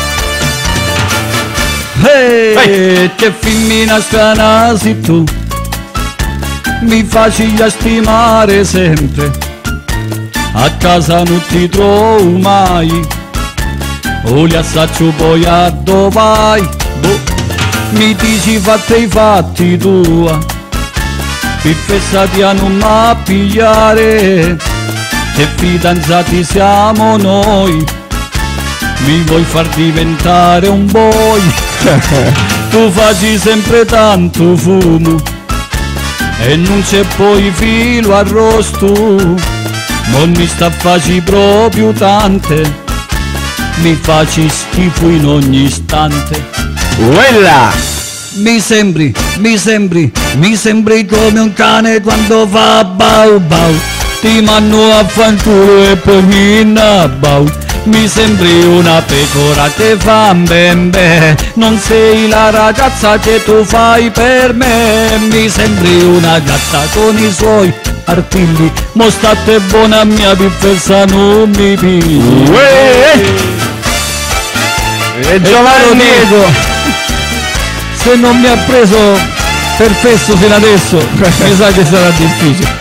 eh. Ehi, che femmina strana sei tu, mi facci a stimare sempre, a casa non ti trovo mai, o li assaggio poi a dove vai, boh. Mi dici fatti i fatti tua, ti fessati a non ma pigliare, che fidanzati siamo noi, mi vuoi far diventare un boy, tu facci sempre tanto fumo, e non c'è poi filo arrosto, non mi sta facci proprio tante, mi facci schifo in ogni istante. Quella. Mi sembri, mi sembri, mi sembri come un cane quando fa bau bau, ti mando a fanculo e poi mi innabau. Mi sembri una pecora che fa ben ben, non sei la ragazza che tu fai per me. Mi sembri una gatta con i suoi artigli, mo state buona mia piffessa non mi pigli. E Giovanni. Diego, se non mi ha preso per fesso fino adesso, mi sa che sarà difficile.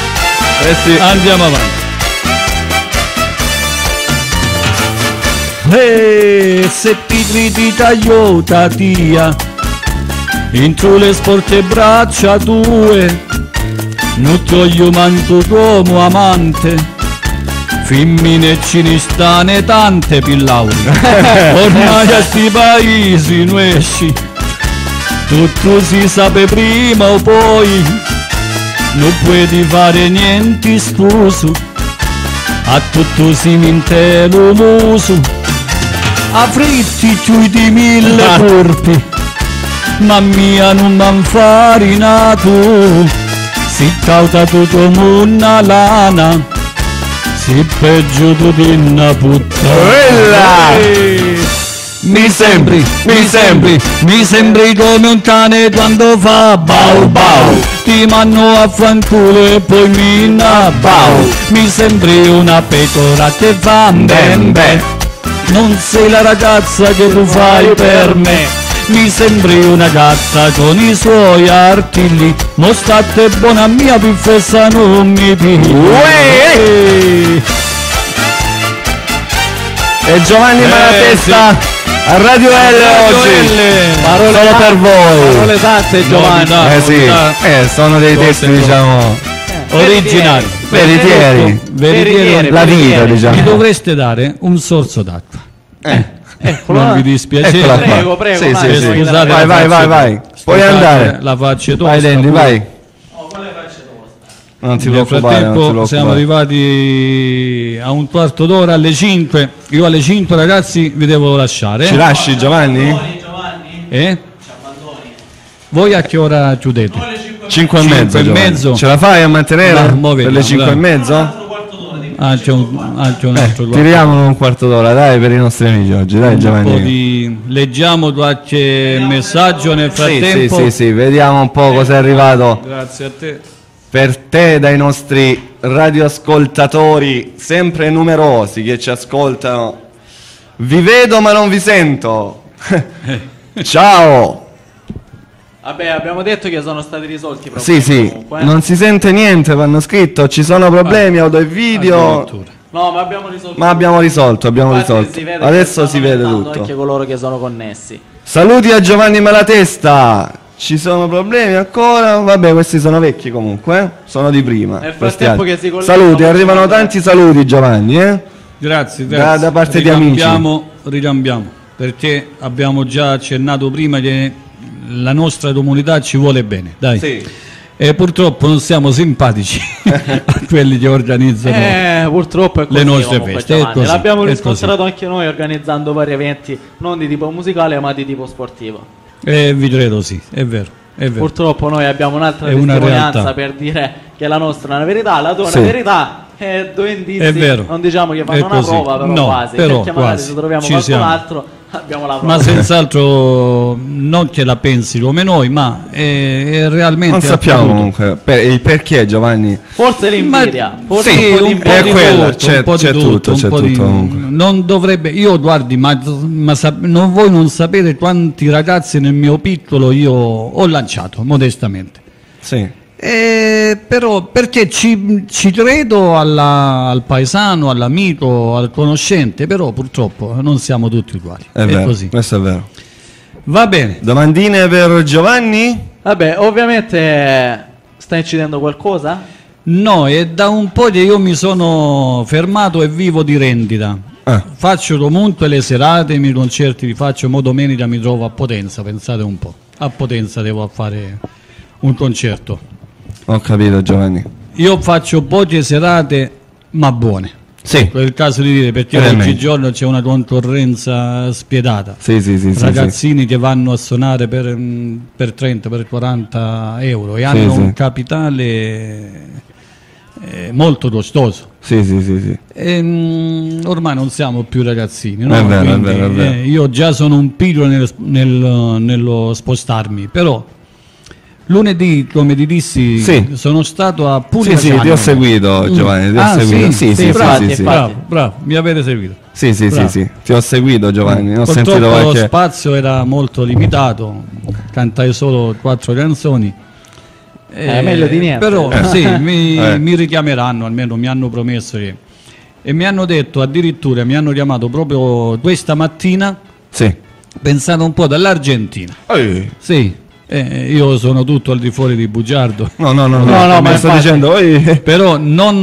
Eh sì. Andiamo avanti. E se ti gridi tagliota tia, entro le sporche braccia tue, non toglio manco tuo amante, femmine ce ne stanno tante pillauri, ormai a sti paesi non esci, tutto si sa prima o poi, non puoi fare niente scuso, a tutto si mente lo muso, a fritti più di mille corpi, ma mia non m'han farinato, si cauta tutto una lana, si peggio tu di una puttana. Mi sembri, mi sembri, mi sembri come un cane quando fa bau bau, ti manno a fanculo e poi mi innabau, mi sembri una pecora che fa ben ben, non sei la ragazza che tu fai per me, mi sembri una gatta con i suoi artigli, mo state buona mia piffessa non mi pigli. E Giovanni Malatesta a Radio L oggi, Parole solo per voi. Parole esatte, Giovanni. Novità. Eh sì, eh, sono dei Cose testi nuove. diciamo Originali. veritieri, Veritieri. la vita Mi diciamo. dovreste dare un sorso d'acqua. Eh, Eccolo Non là. vi dispiace? eccola qua. Prego, prego, Sì, vai, sì, sì. vai, Scusate, Vai, la vai, vai, faccio- vai. Puoi scusate, andare. La faccio tosta. Vai Dandy, pure. vai. Non ti Nel preoccupare, non ti frattempo siamo preoccupare. arrivati a un quarto d'ora alle cinque. Io alle cinque ragazzi vi devo lasciare. Ci lasci Giovanni? Eh? Voi a che ora chiudete? cinque e Cinque mezzo, e Giovanni. mezzo. Ce la fai a mantenere? Ma, mo per vediamo, le cinque dai. e mezzo? Ah, c'è un, ah, c'è un Eh, altro quarto. tiriamolo un quarto d'ora, dai, per i nostri amici oggi, dai Un po' Giovanni. di... Leggiamo qualche messaggio nel Sì, sì, frattempo. sì, sì, vediamo un po' cosa è arrivato Grazie a te. per te dai nostri radioascoltatori, sempre numerosi che ci ascoltano. Vi vedo ma non vi sento. Ciao. Vabbè, abbiamo detto che sono stati risolti i problemi Sì, sì, comunque, eh. non si sente niente, vanno scritto, ci sono problemi, audio e video, Addirittura. No, ma abbiamo risolto. ma abbiamo risolto, abbiamo Infatti risolto. si vede che Adesso stanno si vede aumentando tutto. anche coloro che sono connessi. Saluti a Giovanni Malatesta. Ci sono problemi ancora? Vabbè, questi sono vecchi comunque, eh? Sono di prima. Nel questi frattempo altri. che si collegano, Saluti, facciamo arrivano vedere. tanti saluti Giovanni, eh? Grazie, Da- grazie. da parte di amici. Ricambiamo, ricambiamo, perché abbiamo già accennato prima che la nostra comunità ci vuole bene, dai. Sì. E purtroppo non siamo simpatici a quelli che organizzano. Eh, purtroppo è così le nostre comunque, feste, è Giovanni. così, L'abbiamo è riscontrato anche noi organizzando vari eventi, non di tipo musicale ma di tipo sportivo. E vi credo, sì, è vero, è vero. Purtroppo noi abbiamo un'altra È una testimonianza realtà. per dire che la nostra è una verità, la tua è Sì. una verità. E due indizi, È vero. non diciamo che È fanno una così. prova, però No, quasi. però Perché magari quasi. se troviamo Ci qualcun siamo. altro abbiamo la prova. Ma senz'altro non che la pensi come noi, ma è, è realmente Non sappiamo accaduto. comunque per, il perché Giovanni. Forse l'invidia, Ma- forse sì, un po' di un po' è di quella, tutto, c'è- un po' di c'è tutto, un c'è po' di- tutto comunque. non dovrebbe, io guardi, ma, ma sap- non, voi non sapete quanti ragazzi nel mio piccolo io ho lanciato, modestamente. Sì. Eh, però perché ci, ci credo alla- al paesano, all'amico, al conoscente, però purtroppo non siamo tutti uguali. È, È, vero, così. questo è vero. Va bene. Domandine per Giovanni? Vabbè, ovviamente sta incidendo qualcosa? No, è da un po' che io mi sono fermato e vivo di rendita. Ah. Faccio comunque le serate, i miei concerti li faccio, mo domenica mi trovo a Potenza, pensate un po'. A Potenza devo fare un concerto. Ho capito Giovanni. Io faccio poche serate, ma buone. Sì. Ecco, è il caso di dire, perché Veramente. oggigiorno c'è una concorrenza spietata. Sì, sì, sì, sì, sì. Ragazzini che vanno a suonare per, mm, per trenta, per quaranta euro e hanno sì. un capitale eh, molto costoso. Sì, sì, sì, sì. E, mm, ormai non siamo più ragazzini, no? È vero, è Quindi, vero, è vero. eh, io già sono un piglio nel- nel- nello spostarmi, però lunedì, come ti dissi, Sì. sono stato a Sì, Puglia. sì, ti ho seguito Giovanni, ti ho Ah, seguito. sì? Sì, sì, sì, infatti, sì, sì. infatti. Bravo, bravo, mi avete seguito. Sì, sì, sì, Bravo. sì, ti ho seguito Giovanni, ho Purtroppo sentito lo qualche... spazio era molto limitato, cantai solo quattro canzoni. Eh, meglio di niente. Però Eh. sì, mi, Eh. mi richiameranno, almeno mi hanno promesso che e mi hanno detto, addirittura mi hanno chiamato proprio questa mattina, Sì. pensate un po', dall'Argentina. Ehi. Sì, eh, io sono tutto al di fuori di bugiardo. No, no, no, no, No, no, mi ma sto infatti- dicendo, ehi. Però non,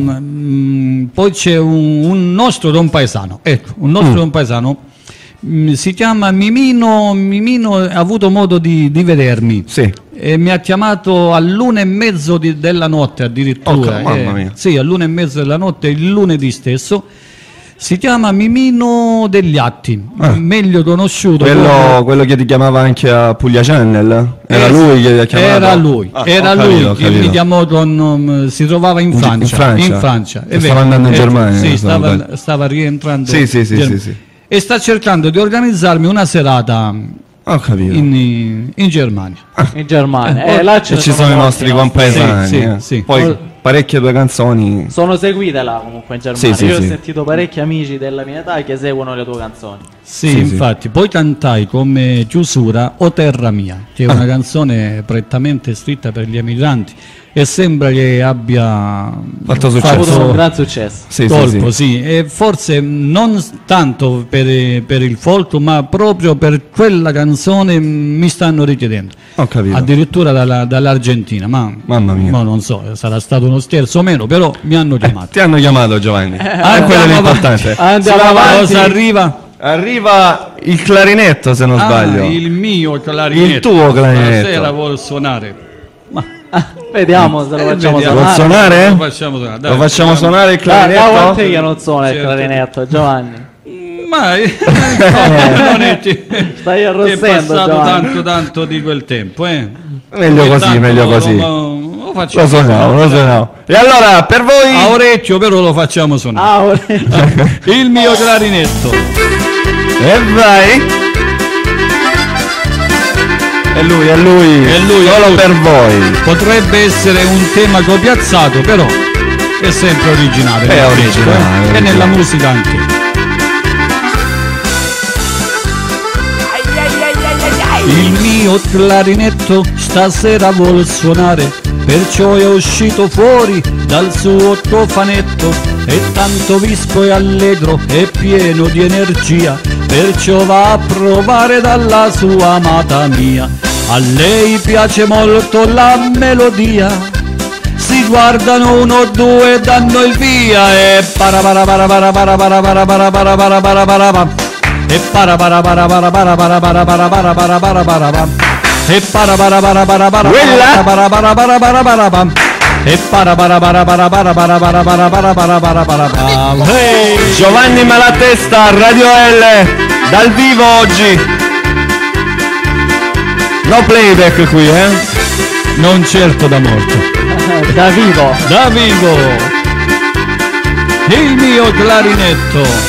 mm, poi c'è un, un nostro don paesano, ecco, un nostro Mm. don paesano, mm, si chiama Mimino, Mimino ha avuto modo di, di vedermi. Sì. E mi ha chiamato all'una e mezzo di- della notte addirittura. Oh, mamma mia. Sì, all'una e mezzo della notte, il lunedì stesso. Si chiama Mimino degli Atti, Ah. meglio conosciuto Quello, come- quello che ti chiamava anche a Puglia Channel? Era Eh, lui che ti ha chiamato? Era lui, Ah, era ho lui capito, ho che capito. mi chiamò con, um, si trovava in In- in Francia. Francia? In Francia, è Stava vero. andando in Eh, Germania, Sì, se non stava, sbaglio. stava rientrando. Sì, sì, sì, in- sì, sì. E sta cercando di organizzarmi una serata Ho capito. in, in Germania. In Germania. Eh, Eh, là E ce ne ci sono i molti nostri nostri. compaesani. Sì, sì, eh. sì. Poi parecchie tue canzoni. Sono seguite là comunque in Germania. Sì, sì, Io sì. ho sentito parecchi amici della mia età che seguono le tue canzoni. Sì, Sì, infatti, poi cantai come chiusura O Terra Mia, che è una canzone prettamente scritta per gli emigranti e sembra che abbia Fatto Ha successo. avuto un gran successo. Sì, sì, colpo, sì. sì, e forse non s- tanto per, per il folklore, ma proprio per quella canzone mi stanno richiedendo. Ho capito. Addirittura dalla- dall'Argentina, ma, Mamma mia. ma non so, sarà stato uno scherzo o meno, però mi hanno chiamato. Ti hanno chiamato, Giovanni. Eh, Andiamo quello è avanti. l'importante. Andiamo Cosa avanti. arriva? Arriva il clarinetto, se non Ah, sbaglio. il mio clarinetto. Il tuo clarinetto. Stasera vuol suonare. Ma Vediamo se lo Eh, facciamo vediamo. Vuol suonare. suonare? Lo facciamo suonare. dai, Lo facciamo proviamo. suonare il Da, da clarinetto? quanto è che non suona il Certo. clarinetto, Giovanni? Ma eh, no, non è che- Stai è arrossendo, passato Giovanni. tanto tanto di quel tempo, eh. Meglio Ogni così, tanto meglio lo- così. Lo, lo facciamo Lo suoniamo, lo suoniamo. E allora, per voi... a orecchio, però lo facciamo suonare. Ah, ora- Il mio clarinetto. E vai! È lui, è lui, È lui, è solo lui. per voi. Potrebbe essere un tema copiazzato, però è sempre originale. È nel originale, testo, eh, E originale. nella musica anche. Il mio clarinetto stasera vuol suonare, perciò è uscito fuori dal suo cofanetto. È tanto vispo e allegro e pieno di energia, perciò va a provare dalla sua amata mia. A lei piace molto la melodia, si guardano uno o due, danno il via e para para para para para para para para para para para para pa. E para para para para para para para para para para para para pa. E para para para para para Quella? para para para para para pa. E para para para para para para para para para para para para pa. Hey! Giovanni Malatesta, Radio L, dal vivo oggi. No playback qui, eh? Non certo da morto. da vivo. Da vivo! Il mio clarinetto.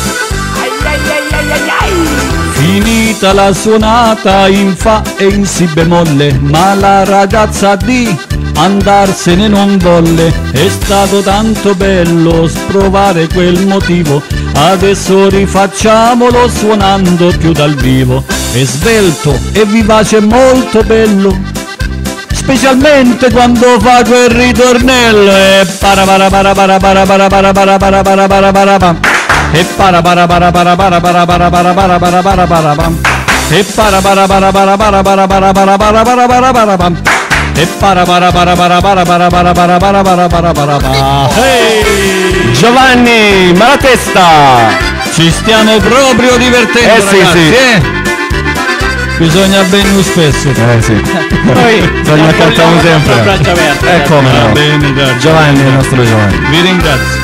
Finita la suonata in fa e in si bemolle, ma la ragazza di andarsene non volle. È stato tanto bello sprovare quel motivo, adesso rifacciamolo suonando più dal vivo. È svelto e vivace, molto bello, specialmente quando fa quel ritornello. E para para para para para para para para para para para para pa. E para para para para para para para para para para para para pa. E para para para para para para para para para para para para pa. E para para para para para para para para para para para para pa. Hey! Giovanni Malatesta. Ci stiamo proprio divertendo, Eh sì, ragazzi, sì. eh? Bisogna bene spesso. Eh sì. Noi Bisogna accantiamo a sempre. braccia aperte. Eh come Va no. bene, dai. Giovanni è il nostro Giovanni. Vi ringrazio.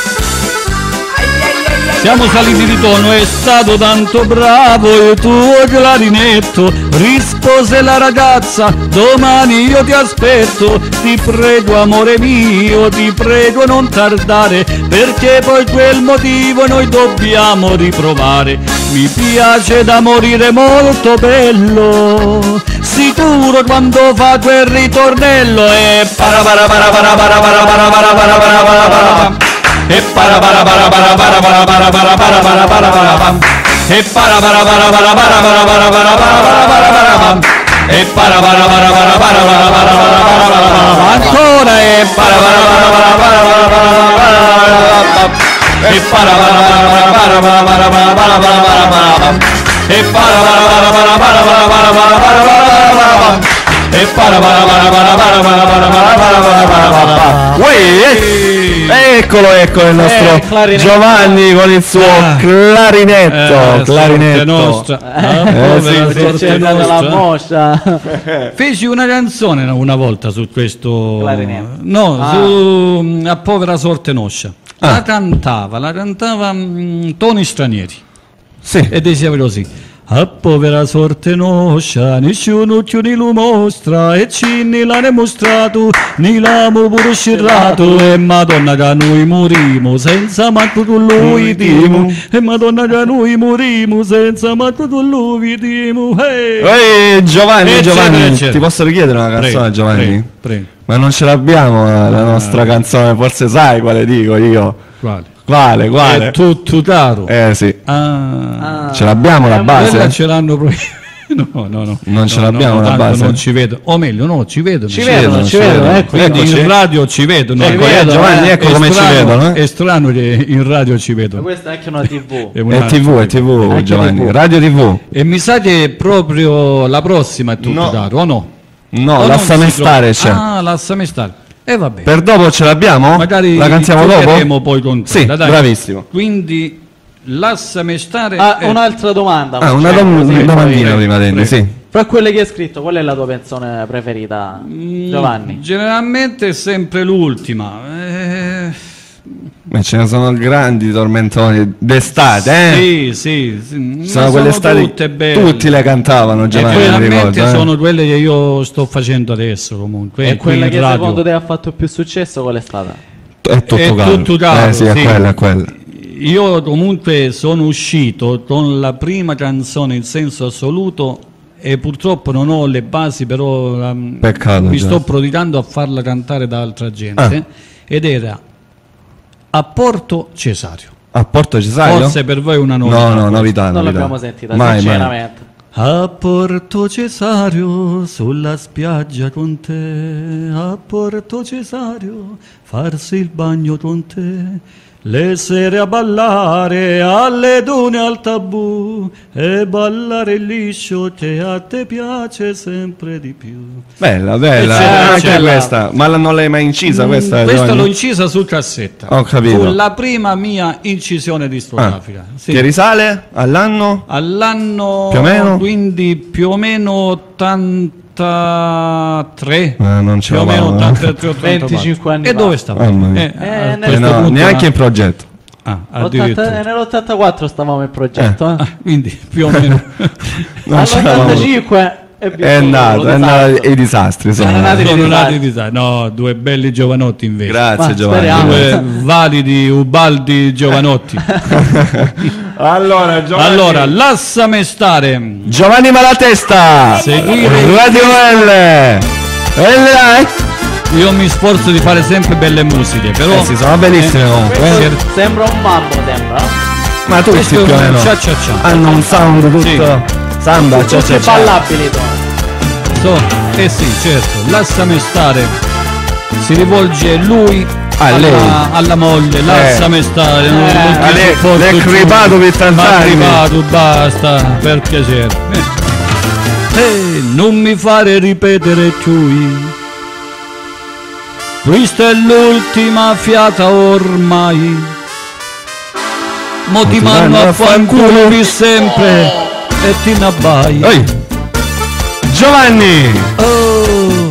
Siamo saliti di tono, è stato tanto bravo il tuo clarinetto. Rispose la ragazza, domani io ti aspetto. Ti prego amore mio, ti prego non tardare, perché poi quel motivo noi dobbiamo riprovare. Mi piace da morire, molto bello, sicuro quando fa quel ritornello. E para para para para para para para para para para para para. E para para para para para para para para para para para para pa. E para para para para para para para para para para para pa. E para para para para para para para para para para. Ancora e para para para para para para para para para. para para para para para para para para para para e para para para para para para para para para e para para para para para para para para para para Uè, eccolo, ecco il nostro Eh, clarinetto. Giovanni con il suo Ah. clarinetto, Eh, clarinetto. sorte nostra. Ah, Eh, povera sì, Perché sorte c'è andata la nostra. moscia. Feci una canzone una volta su questo. Clarinetto. No, Ah. su mm, A povera sorte nostra. La Ah. cantava, la cantava mm, Toni Stranieri. Sì. E diceva così: a povera sorte nostra, nessuno più ne lo mostra, e ci ne l'hanno mostrato, ne l'hanno pure scerrato, e madonna che noi morimo, senza manco con lui dimo, e madonna che noi morimo, senza manco con lui dimo, hey! Ehi, Giovanni, Eccetera, Giovanni, eccetera. ti posso richiedere una canzone, Prego, Giovanni? prego, prego. Ma non ce l'abbiamo eh, la nostra canzone, forse sai quale dico io. Quale? Quale, quale? È tutto caro. Eh sì, Ah, Ah. ce l'abbiamo la Eh, quella base? ce l'hanno proprio. No, no, no. Non ce No, l'abbiamo no, la tanto base? non ci vedo. O meglio, no, ci vedono. Ci vedono, ci vedono, ecco. Quindi Eccoci. in radio ci vedono. Ci Ecco, eh, vedono, Giovanni, eh. ecco È come ci strano- vedono. Eh? È strano che in radio ci vedono. Questa è anche una tivù. È una- È tivù, è tivù, Anche Giovanni. tivù. Radio tivù. E mi sa che proprio la prossima è tutto No. caro, o no? No, O non lasciami si stare trova- c'è. Ah, lasciami stare. E vabbè. Per dopo ce l'abbiamo? Magari La cantiamo dopo? giocheremo poi con te. Sì, Dai. bravissimo. Quindi lasciami stare. Ah, e- un'altra domanda. Ah, una facciamo dom- così, domandina poi- prima, Danny, prego. sì. Fra quelle che hai scritto, qual è la tua canzone preferita, Mm, Giovanni? Generalmente è sempre l'ultima. Eh, Beh, ce ne sono grandi tormentoni d'estate, eh? Sì, sì, sì. Ma Sono quelle estati tutte belle. tutti le cantavano, E Giovanni, mi generalmente ricordo. eh. sono quelle che io sto facendo adesso comunque. E qui quella in che radio. secondo te ha fatto più successo, qual è stata? È tutto È caldo. tutto caldo, Eh sì, è sì. quella, è quella. Io comunque sono uscito con la prima canzone in senso assoluto e purtroppo non ho le basi, però um, Peccato, mi già. sto prodigando a farla cantare da altra gente, ed era A Porto Cesario. A Porto Cesario? Forse per voi è una novità. No, no, novità, Non novità. l'abbiamo sentita, Mai, mai. sinceramente. A Porto Cesario, sulla spiaggia con te, a Porto Cesario, farsi il bagno con te, le sere a ballare alle dune al tabù, e ballare liscio che a te piace sempre di più. Bella, bella. Eccetera, Anche eccetera. questa. Ma la- non l'hai mai incisa questa? Mm, Questa Giovanni? l'ho incisa su cassetta. Ho capito. Fu la prima mia incisione Ah, discografica. Sì. Che risale all'anno? All'anno Più o meno? quindi più o meno ottantatré, Eh, non ce più o meno l'avamo, eh. ottantatré, ottantaquattro. venticinque anni E fa. dove stava? Mamma mia. Eh, Eh, a nel- questo Eh, no, punto- neanche in progetto. Ah, Ottanta- addirittura. eh, nell'ottantaquattro stavamo in progetto. eh. Ah, quindi più o meno. Non ce l'avamo. All'ottantacinque è, È andato, è andato i disastri. Sono Sono. nati- Sono disastri. nati disastri. No, due belli giovanotti invece. Grazie Ma Giovanni. speriamo. Due validi, ubaldi giovanotti. Allora, Giovanni. Allora, lasciami stare. Giovanni Malatesta. Seguire- Radio L. E là, eh? Io mi sforzo di fare sempre belle musiche, però Eh sì, sono bellissime comunque. Questo eh. sembra un mambo, sembra. Ma tutti questo più è o un meno cia cia cia. hanno un sound tutto Sì. samba, cia Tutti cia cia. ballabili. Tony. So, eh sì, certo, lasciami stare. Si rivolge lui A alla, lei. alla moglie, lasciami stare. non- non ti a lei- sopporto le è più. crepato per tanti Ma anni. crepato, basta, per piacere. Eh. Eh, non mi fare ripetere più. Questa è l'ultima fiata ormai. Mo ti mando a fanculo per sempre e ti nabbai. Ehi. Giovanni. Oh,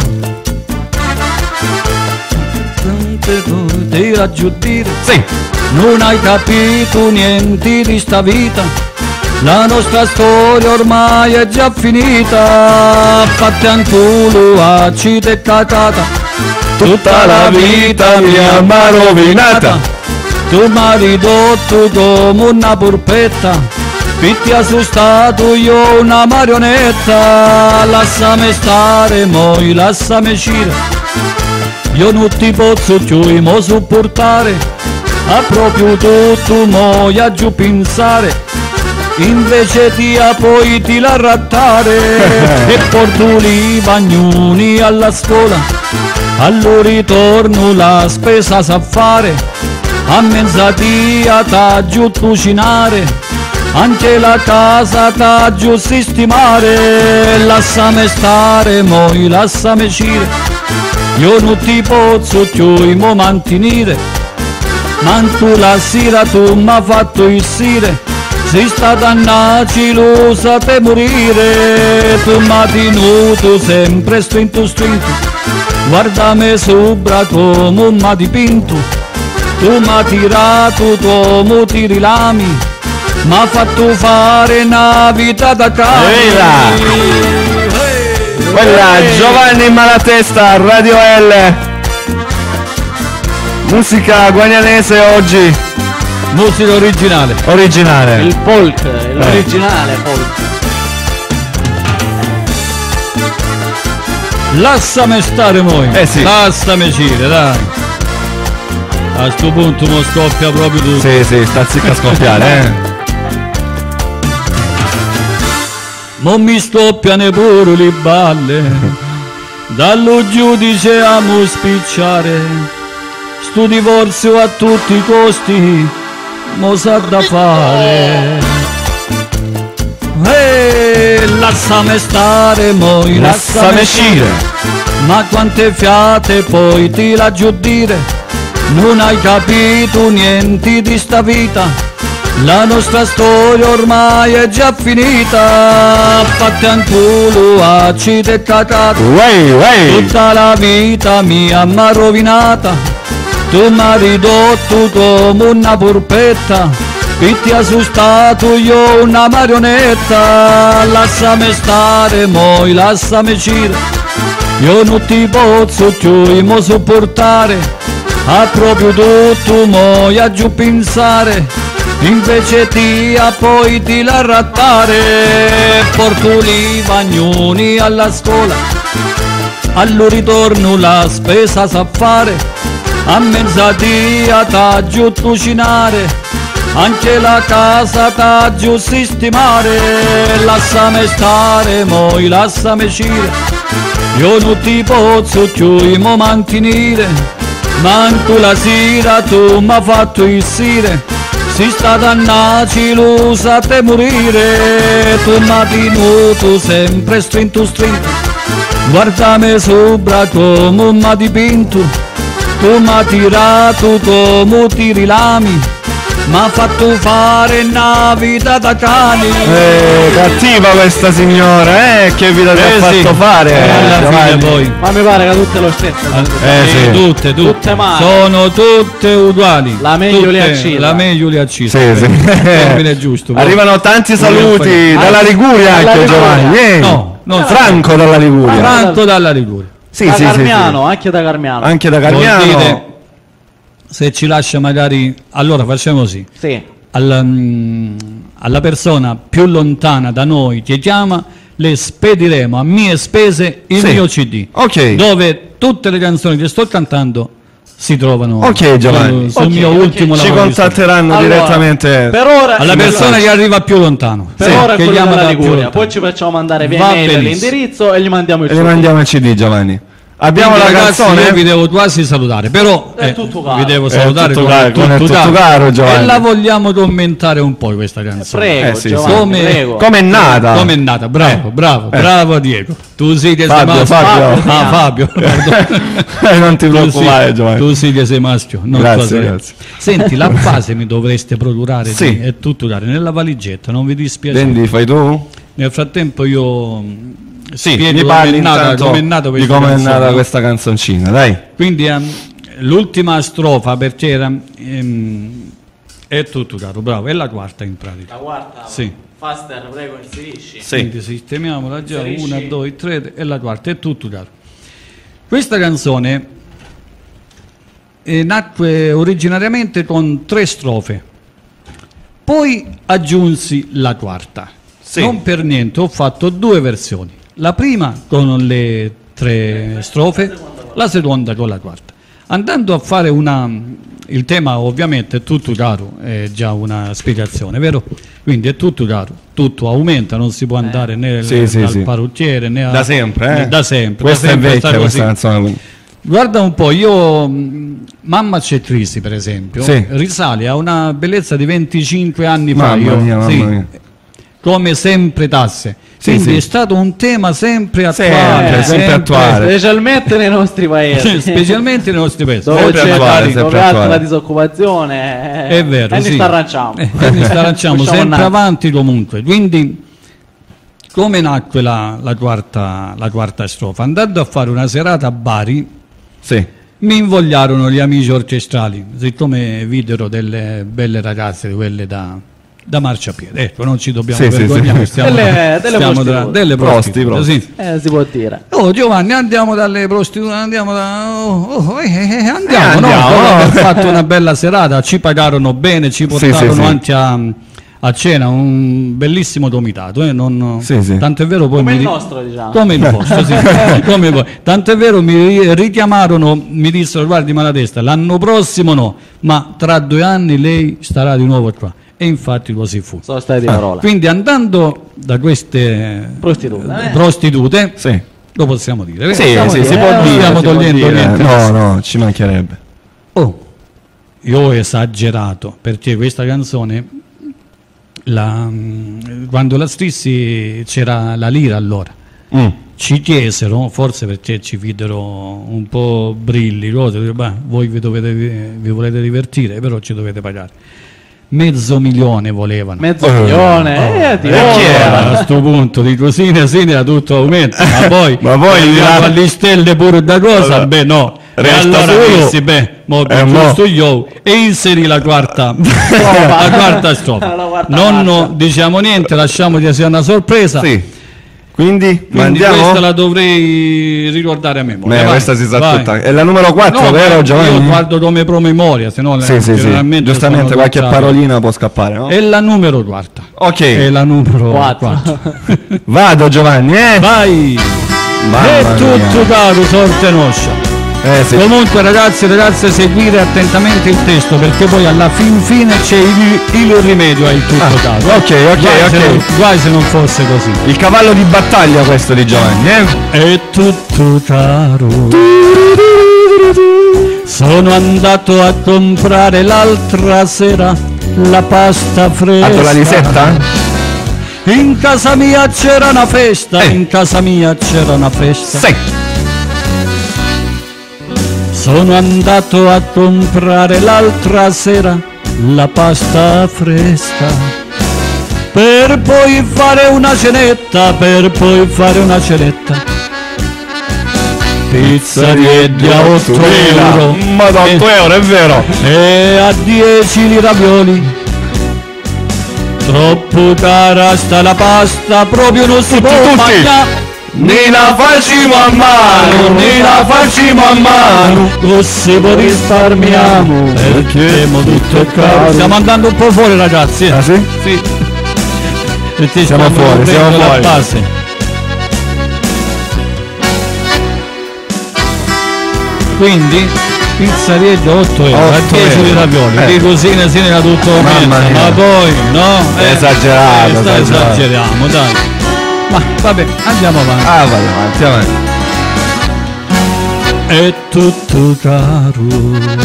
ti raggio dire, Sì. non hai capito niente di sta vita, la nostra storia ormai è già finita, fatte un culo, acida e cacata, Tutta la vita mi ha rovinata. tu mi hai ridotto come una polpetta, pitti assustato io una marionetta, lasciami stare, moi lasciami uscire, io non ti posso più mo sopportare, a proprio tutto mo a giù pensare, invece ti a poi ti la rattare, e porto i bagnoni alla scuola, al ritorno la spesa sa fare, a mezzadria t'aggiù cucinare, anche la casa t'aggiù sistemare, lassame stare, moi lassame cire, io non ti posso più mo mantenere, manco la sera tu m'ha fatto uscire, sei stata nacilosa per morire, tu m'ha tenuto sempre strinto strinto, guardami sopra come m'ha dipinto, tu m'ha tirato come tiri lami, m'ha fatto fare una vita da cane. Quella Giovanni Malatesta, Radio L, musica guagnanese oggi. Musica originale. Originale. Il folk, l'originale folk. Lassame stare moi. Eh sì. Lassame cire, dai. A sto punto mo scoppia proprio tutto. Sì, sì, sta zicca a scoppiare, eh. Mo mi scoppiano pure le balle, dallo giudice amo spicciare, sto divorzio a tutti i costi, mo sa da fare. Ehi, lassame stare, moi lassame scire, ma quante fiate poi ti la giù dire, non hai capito niente di sta vita, la nostra storia ormai è già finita, fatti un culo, acidi e cacate, Uè, uè. tutta la vita mia m'ha rovinata, tu m'ha ridotto come una polpetta, e ti ha assustato io una marionetta, lassame stare, moi lassame cire, io non ti posso più mo sopportare, a proprio tutto moi a giù pensare, invece ti a poi ti la rattare, porto i bagnoni alla scuola, allo ritorno la spesa sa fare, a mezzadria t'aggiù cucinare, anche la casa t'aggiù sistemare, lassame stare, moi lassame cire, io non ti posso più mo mantenere, manco la sera tu m'ha fatto uscire, si stata nacilosa per morire, tu m'ha tenuto sempre strinto strinto, guardami sopra come m'ha dipinto, tu m'ha tirato come tiri lami, m'ha fatto fare una vita da cani. Eh, cattiva questa signora, eh, che vita ti Eh ha sì. fatto fare, Eh, alla fine Giovanni. poi. Ma mi pare che tutte lo stesso. Eh, sì. tutte, tutte, Tutte male. sono tutte uguali. La meglio Tutte- li accida. La meglio li accida. Sì, sì. Termine giusto. Arrivano tanti Voglio saluti fare- dalla Liguria Dalla anche, Liguria. Giovanni. Vieni. No, non Franco dalla Liguria. Franco dalla Liguria. Sì, da sì, sì, sì. Carmiano, anche da Carmiano. Anche da Vuol Carmiano. dire, se ci lascia magari, allora facciamo così. Sì. Alla, mm, alla persona più lontana da noi che chiama, le spediremo a mie spese il Sì. mio C D, Ok. dove tutte le canzoni che sto cantando si trovano. Ok, Giovanni. sul, sul Ok, mio ok. ultimo Ci lavoro di studio. contatteranno Allora, direttamente. Per ora alla persona che arriva più lontano, per Sì, ora è che quello chiama della da più Liguria. lontano. Poi ci facciamo mandare via Va email benissimo. l'indirizzo e gli mandiamo il E le C D. mandiamo il C D, Giovanni. Abbiamo Quindi, la ragazzi, canzone. io vi devo quasi salutare, però È eh, tutto caro. vi devo È salutare tutto con caro, con il tutto caro, Giovanni. e la vogliamo commentare un po' questa canzone. Prego, Eh, sì, Giovanni, Come- prego. Come è nata? Come è nata? Bravo, bravo, Eh. bravo Diego. Tu sì che Fabio, sei maschio. Fabio. Ah, Fabio. pardon. Eh, non ti Tu preoccupare, sì, Giovanni. tu sì che sei maschio. Non Grazie, tua sorella. grazie. Senti, la base mi dovreste procurare Sì. di- e tutto dare nella valigetta, non vi dispiace. Quindi fai tu? Nel frattempo io mh, Sì, spiego mi come parli è nata, intanto come è nata di questa come è canzone, nata no? questa canzoncina, dai. Quindi ehm, l'ultima strofa perché era ehm, è tutto caro, bravo, è la quarta in pratica. La quarta. Sì. Faster, prego, inserisci. Quindi sistemiamola già, Inserisci. una, due, tre e la quarta, è tutto caro. Questa canzone eh, nacque originariamente con tre strofe, poi aggiunsi la quarta. Sì. Non per niente ho fatto due versioni, la prima con le tre strofe, la seconda con la quarta. Andando a fare una, il tema ovviamente è tutto caro, è già una spiegazione, vero? Quindi è tutto caro, tutto aumenta, non si può andare né Sì, sì, dal sì. parrucchiere né a- Da sempre, eh? né- da sempre. Questa da è sempre vecchia sta questa così. canzone. quindi. Guarda un po', io mh, Mamma c'è Trisi per esempio, Sì. risale a una bellezza di venticinque anni fa, Mamma io, mia, mamma sì, mia. come sempre tasse. Sì, Quindi sì. è stato un tema sempre Sempre, attuale, sempre attuale. Specialmente nei nostri paesi. specialmente nei nostri paesi. Dove Sempre c'è attuale, dove sempre è alta attuale. la disoccupazione. È vero, E sì. ne starranciamo. Eh, e ne starranciamo Usciamo sempre nati. avanti comunque. Quindi, come nacque la, la, quarta, la quarta strofa? Andando a fare una serata a Bari, Sì. mi invogliarono gli amici orchestrali, siccome videro delle belle ragazze, quelle da, da marciapiede. Ecco, non ci dobbiamo Sì, sì, vergognare, sì. stiamo, Delle- delle stiamo prostitute. tra- delle Prosti, prostitute, prosti. sì. Eh, si può dire. Oh Giovanni, andiamo dalle prostitute, andiamo da... oh, oh, eh, eh, andiamo, Eh, no? andiamo. Dopo aver fatto una bella serata, ci pagarono bene, ci Sì, portarono sì, sì. anche a, a cena, un bellissimo domitato, eh, non- Sì, sì. tanto è vero poi Come mi il ri- nostro, diciamo. come il vostro, sì. Come voi. Tanto è vero, mi ri- richiamarono, mi dissero guardi Malatesta, l'anno prossimo no, ma tra due anni lei starà di nuovo qua. E infatti così fu. Sono stati di parola. Quindi andando da queste Prostitute, eh? prostitute, Sì. lo possiamo dire. Sì, Possiamo sì, dire, si eh, può non dire. stiamo si può togliendo dire. niente. No, no, ci mancherebbe. Oh, io ho esagerato perché questa canzone, la- mh, quando la scrissi c'era la lira allora. Mm. Ci chiesero, forse perché ci videro un po' brilli, cose, beh, voi vi, dovete, vi volete divertire, però ci dovete pagare. Mezzo milione volevano. Mezzo Eh, milione. Eh, ti eh, chi voglio. era? A questo punto di cosine sine era tutto aumento, ma poi, Ma poi arriviamo là- alle stelle pure da cosa, Allora, beh no. E resta allora solo- dissi, beh, mo Eh, mo. giusto io e inserì la quarta, la quarta strofa. La quarta Non marcia. diciamo niente, lasciamo che sia una sorpresa. Sì. Quindi, Quindi mandiamo? questa la dovrei ricordare a memoria. Beh, vai, questa si sa vai. tutta. È la numero quattro, No, vero ma Giovanni? io guardo come promemoria, se no Sì, sì, sì. generalmente Giustamente sono qualche tutta- parolina può scappare, no? È la numero quarta. Ok. È la numero Quattro. quattro. Vado Giovanni, eh? Vai! Mamma È tutto mia. caro, sorte nostra. Eh sì. Comunque ragazzi e ragazze, seguire attentamente il testo perché poi alla fin fine c'è il, il rimedio al tutto Ah, caro. ok, ok, Guai se ok. non- guai se non fosse così. Il cavallo di battaglia questo di Giovanni, eh? È tutto caro. Sono andato a comprare l'altra sera la pasta fresca. Ha la lisetta? In casa mia c'era una festa, Eh. in casa mia c'era una festa. Sì. Sono andato a comprare l'altra sera la pasta fresca per poi fare una cenetta, per poi fare una cenetta. Pizzarieddi a otto euro Ma da otto euro, è vero. e a dieci i ravioli. Troppo cara sta la pasta, proprio non si può tutti. mangiare. Ne la facciamo a mano, ne la facciamo a mano. Così poi risparmiamo perché mo tutto è caro. Stiamo andando un po' fuori ragazzi, eh. Ah sì? Sì. Perché Siamo stiamo fuori, coprendo siamo la fuori. base. Quindi pizzarietto otto euro, a otto dieci di euro. ravioli, Eh. di cosine sine da tutto Mamma aumenta, mia. ma poi no? Eh, Esagerato, eh, sta- esagerato. esageriamo, dai. Ma vabbè, andiamo avanti. Ah, vado avanti, avanti. È tutto caro.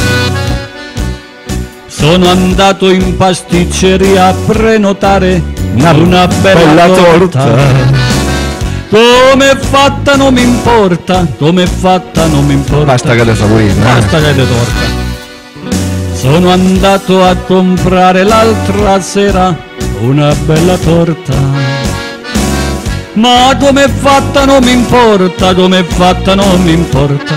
Sono andato in pasticceria a prenotare Una una, bella, bella torta. torta. Come è fatta non mi importa, come è fatta non mi importa. Basta che le saporite, eh? Basta che è di torta. Sono andato a comprare l'altra sera una bella torta. Ma come è fatta non mi importa, come è fatta non mi importa.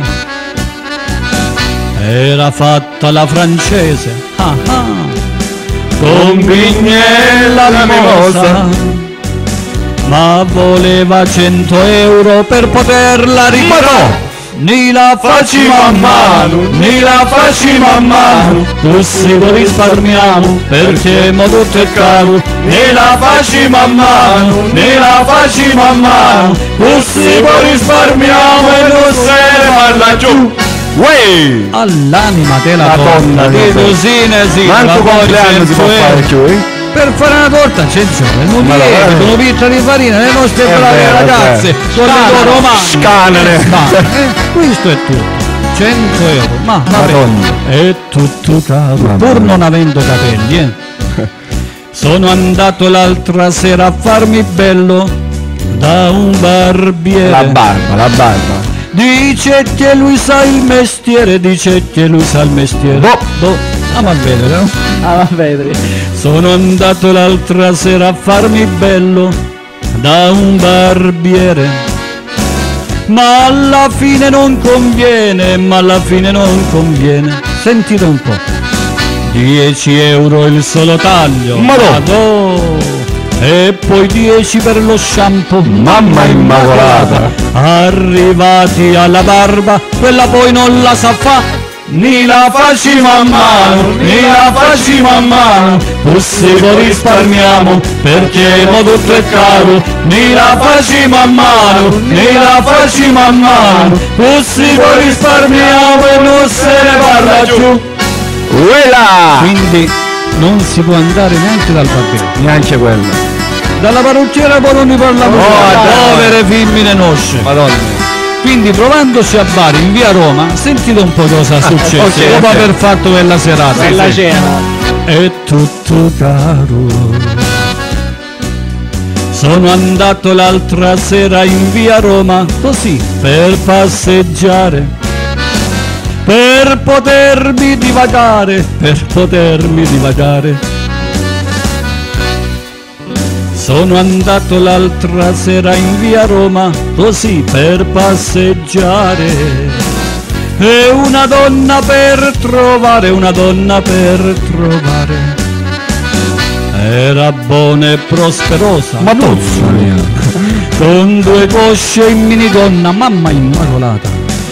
Era fatta la francese, ah ah, con vignella la mimosa. ma voleva cento euro per poterla riparare. Ni la facciamo a mano, ni la facciamo a mano, così lo risparmiamo perché mo tutto è caro. Ni la facciamo a mano, ni la facciamo a mano, così lo risparmiamo e non se ne parla giù. Uè! All'anima della Madonna torta, mia. di cosine sì, ma Manco poi compleanno si può cento fare euro. più, eh? Per fare una torta c'è un Ma lieve, allora- con un pizza di farina, le nostre È brave vero, è ragazze, vero. con le loro mani. Scanere. Eh, questo è tutto. cento euro, ma vabbè, Madonna. è tutto caro, Mamma pur mia. non avendo capelli, eh. Sono andato l'altra sera a farmi bello da un barbiere. La barba, la barba. Dice che lui sa il mestiere, dice che lui sa il mestiere. Boh. Boh, ah ma vedere, no? Ah, va vedere. Sono andato l'altra sera a farmi bello da un barbiere, ma alla fine non conviene, ma alla fine non conviene. Sentite un po', dieci euro il solo taglio, Madò. Madò. E poi dieci per lo shampoo, Mamma immacolata. Arrivati alla barba, quella poi non la sa fa, ni la facciamo a mano, ni la facciamo a mano, possiamo risparmiamo, perché mo tutto è caro, ni la facciamo a mano, ni la facciamo a mano, possiamo risparmiamo e non se ne parla più. Uela! Quindi non si può andare neanche dal barbiere. Neanche quello. Dalla parrucchiera poi non ne parliamo. Oh, povere femmine nosce. Madonna. Quindi trovandoci a Bari in via Roma, sentite un po' cosa è successo ok, dopo ok. aver fatto quella serata. Bella cena. È tutto caro. Sono andato l'altra sera in via Roma così per passeggiare, per potermi divagare, per potermi divagare. Sono andato l'altra sera in via Roma così per passeggiare, e una donna per trovare, una donna per trovare. Era buona e prosperosa, Madonna mia. con due cosce in minigonna, mamma immacolata.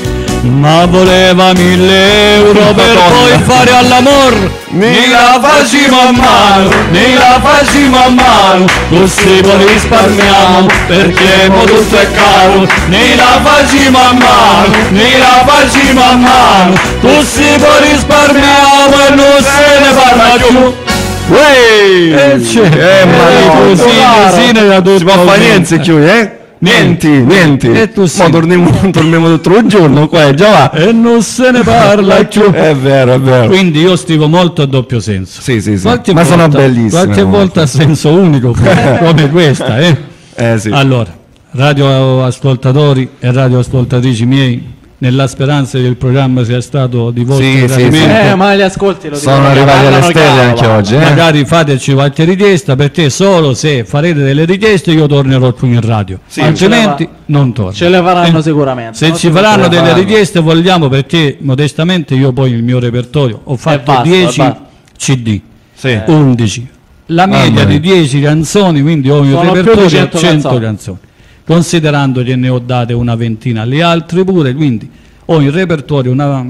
Ma voleva mille euro per Madonna. poi fare all'amor. Ni la facciamo a mano, ni la facciamo a mano, così poi risparmiamo, perché mo tutto è caro. Ni la facciamo a mano, ni la facciamo a mano, così poi risparmiamo e non se ne parla più. Uei! Eh, c'è. Eh, ma Eh, no, così, chiaro. così era tutto Si può fare bene. niente, chiudi, eh? Niente, niente. E tu sì. Ma torniamo, torniamo tutto il giorno qua, già va. E non se ne parla più. È vero, è vero. Quindi io stivo molto a doppio senso. Sì, sì, sì. Qualche Ma sono volta- bellissime. Qualche molto. volta a senso unico, come questa, eh? Eh sì. Allora, radioascoltatori e radioascoltatrici miei, nella speranza che il programma sia stato di vostro Sì, sì, gradimento, Eh, ma li ascolti lo Sono dicono, arrivate alle parlano stelle chiaro, anche va. oggi, eh? magari fateci qualche richiesta, perché solo se farete delle richieste io tornerò qui in radio, Sì, altrimenti ce non torno. Ce le faranno Eh, sicuramente. Se non ci si faranno preoccupare. delle faranno. richieste vogliamo, perché modestamente io poi il mio repertorio ho fatto basta, dieci basta. C D, Sì. undici, la Mamma media mia. di dieci canzoni, quindi ho il Sono più di repertorio a cento cento canzoni. canzoni, considerando che ne ho date una ventina agli altri pure, quindi ho in repertorio una,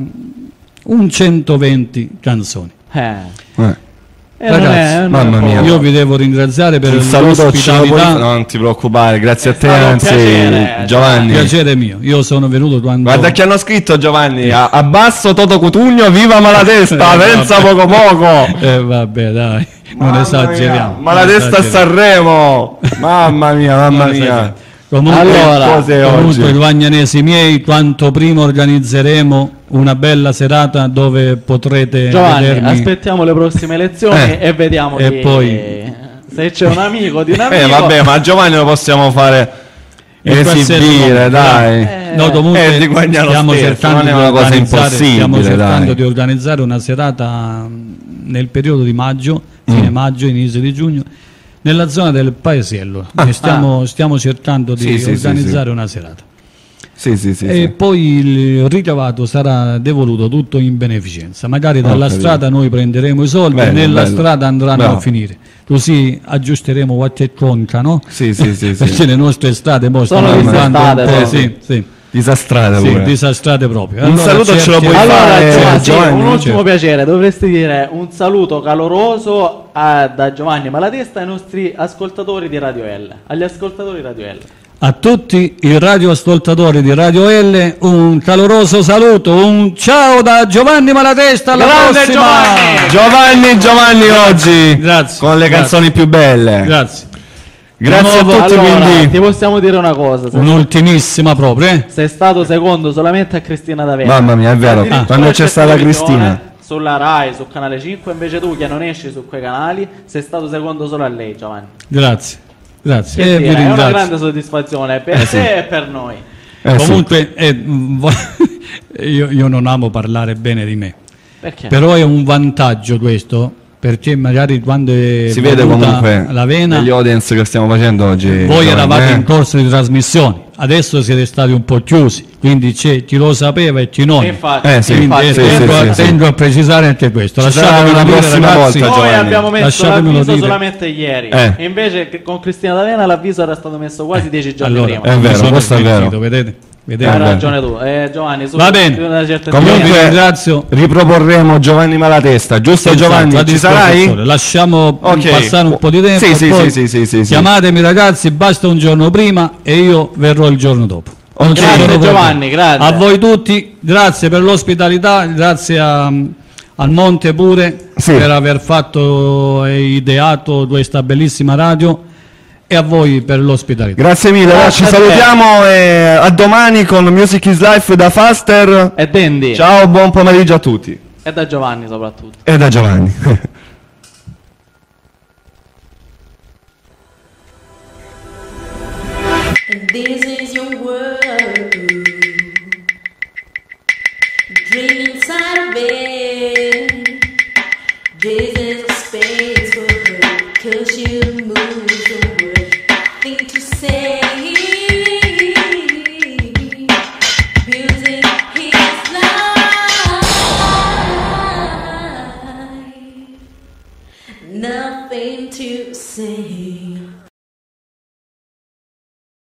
un centoventi canzoni. Eh. Eh. E non Ragazzi, è- non è mamma poco. mia. Io vi devo ringraziare per Un saluto ce lo puoi... l'ospitalità, no, non ti preoccupare, grazie a te, stato un anzi, piacere, Giovanni. piacere mio. Io sono venuto quando Guarda che hanno scritto, Giovanni, a- abbasso Toto Cutugno, viva Malatesta, Eh, pensa vabbè. poco poco. Eh vabbè, dai, non Mamma esageriamo. mia, Malatesta a non esageriamo. Sanremo. Mamma mia, mamma Non mia. esageriamo. Comunque, Allora, cose comunque oggi. guagnanesi miei, quanto prima organizzeremo una bella serata dove potrete Giovanni, vedermi. aspettiamo le prossime elezioni Eh. e vediamo E chi- poi- se c'è un amico di un amico. Eh vabbè, ma Giovanni lo possiamo fare In qualsiasi esibire, modo, dai. Eh. No, comunque Eh, di Guagnano stiamo stesso, cercando non è di una cosa organizzare- impossibile, stiamo cercando dai. di organizzare una serata mh, nel periodo di maggio, fine Mm. maggio, inizio di giugno, nella zona del paesello. E stiamo, stiamo cercando di Sì, sì, sì, organizzare una serata. Sì, sì, sì. E sì. poi il ricavato sarà devoluto tutto in beneficenza. Magari dalla capito. strada noi prenderemo i soldi, Bello, nella bello. strada andranno Bravo. a finire. Così aggiusteremo qualche conca, no? Sì, sì, sì, Perché sì. le nostre strade mo Sono stanno andando un disastrate po', proprio. sì, sì. Disastrata Sì, pure. disastrate proprio. Un saluto ce lo puoi cerchiamo- Allora, fare, Giovanni, Giovanni, un ultimo certo. piacere, dovresti dire un saluto caloroso a- da Giovanni Malatesta ai nostri ascoltatori di Radio L, agli ascoltatori di Radio L. A tutti i radioascoltatori di Radio L un caloroso saluto, un ciao da Giovanni Malatesta, alla Grande prossima! Giovanni! Giovanni, Giovanni oggi. Grazie, Con le grazie. canzoni più belle. Grazie. Grazie a nuovo- tutti, Allora, quindi ti possiamo dire una cosa. Sei, Un'ultimissima proprio, eh? sei stato secondo solamente a Cristina D'Avena. mamma mia, è vero, Addirittura quando c'è stata televisione, Cristina. Sulla Rai, su Canale cinque, invece tu che non esci su quei canali, sei stato secondo solo a lei, Giovanni. Grazie, grazie. Che Eh, dire, vi è una ringrazio. grande soddisfazione per Eh, sì. te e per noi. Eh, sì. Comunque, eh, mh, vo- io, io non amo parlare bene di me, Perché? però è un vantaggio questo, perché magari quando è Si vede venuta comunque l'Avena, negli audience che stiamo facendo oggi. voi Giovanni, eravate eh. in corso di trasmissioni, adesso siete stati un po' chiusi, quindi c'è chi lo sapeva e chi non. Infatti, Eh, sì, Quindi infatti, eh, sì, tengo, sì, a, sì, tengo a precisare anche questo. Ci sarà Lasciatemelo una dire, prossima ragazzi. volta, Noi Giovanni. abbiamo messo Lasciatemelo l'avviso dire. solamente ieri, Eh. e invece che con Cristina D'Avena l'avviso era stato messo quasi dieci giorni Allora, prima. È mi vero, sono questo è vero. sentito, vedete? Vedete? Hai Eh, beh. ragione tu, eh, Giovanni. Su Va bene. di una certa Comunque, vi ringrazio. riproporremo Giovanni Malatesta, giusto Esatto, Giovanni? a Ci sarai? disposizione. Lasciamo Ok. passare un po' di tempo. Sì, e sì, poi sì, sì, sì, sì. chiamatemi ragazzi, basta un giorno prima e io verrò il giorno dopo. Ok. Non ci Grazie, sono problemi. Giovanni, grazie. A voi tutti, grazie per l'ospitalità, grazie a- al Monte pure Sì. per aver fatto e ideato questa bellissima radio e a voi per l'ospitalità. Grazie mille, allora ci Grazie a te. salutiamo e a domani con Music is Life da Faster. E Dandy. Ciao, buon pomeriggio a tutti. E da Giovanni soprattutto. E da Giovanni. And this is your world. Dream inside of it. This is a space for her. Cause you move the word. Nothing to say. Music is life. Nothing to say.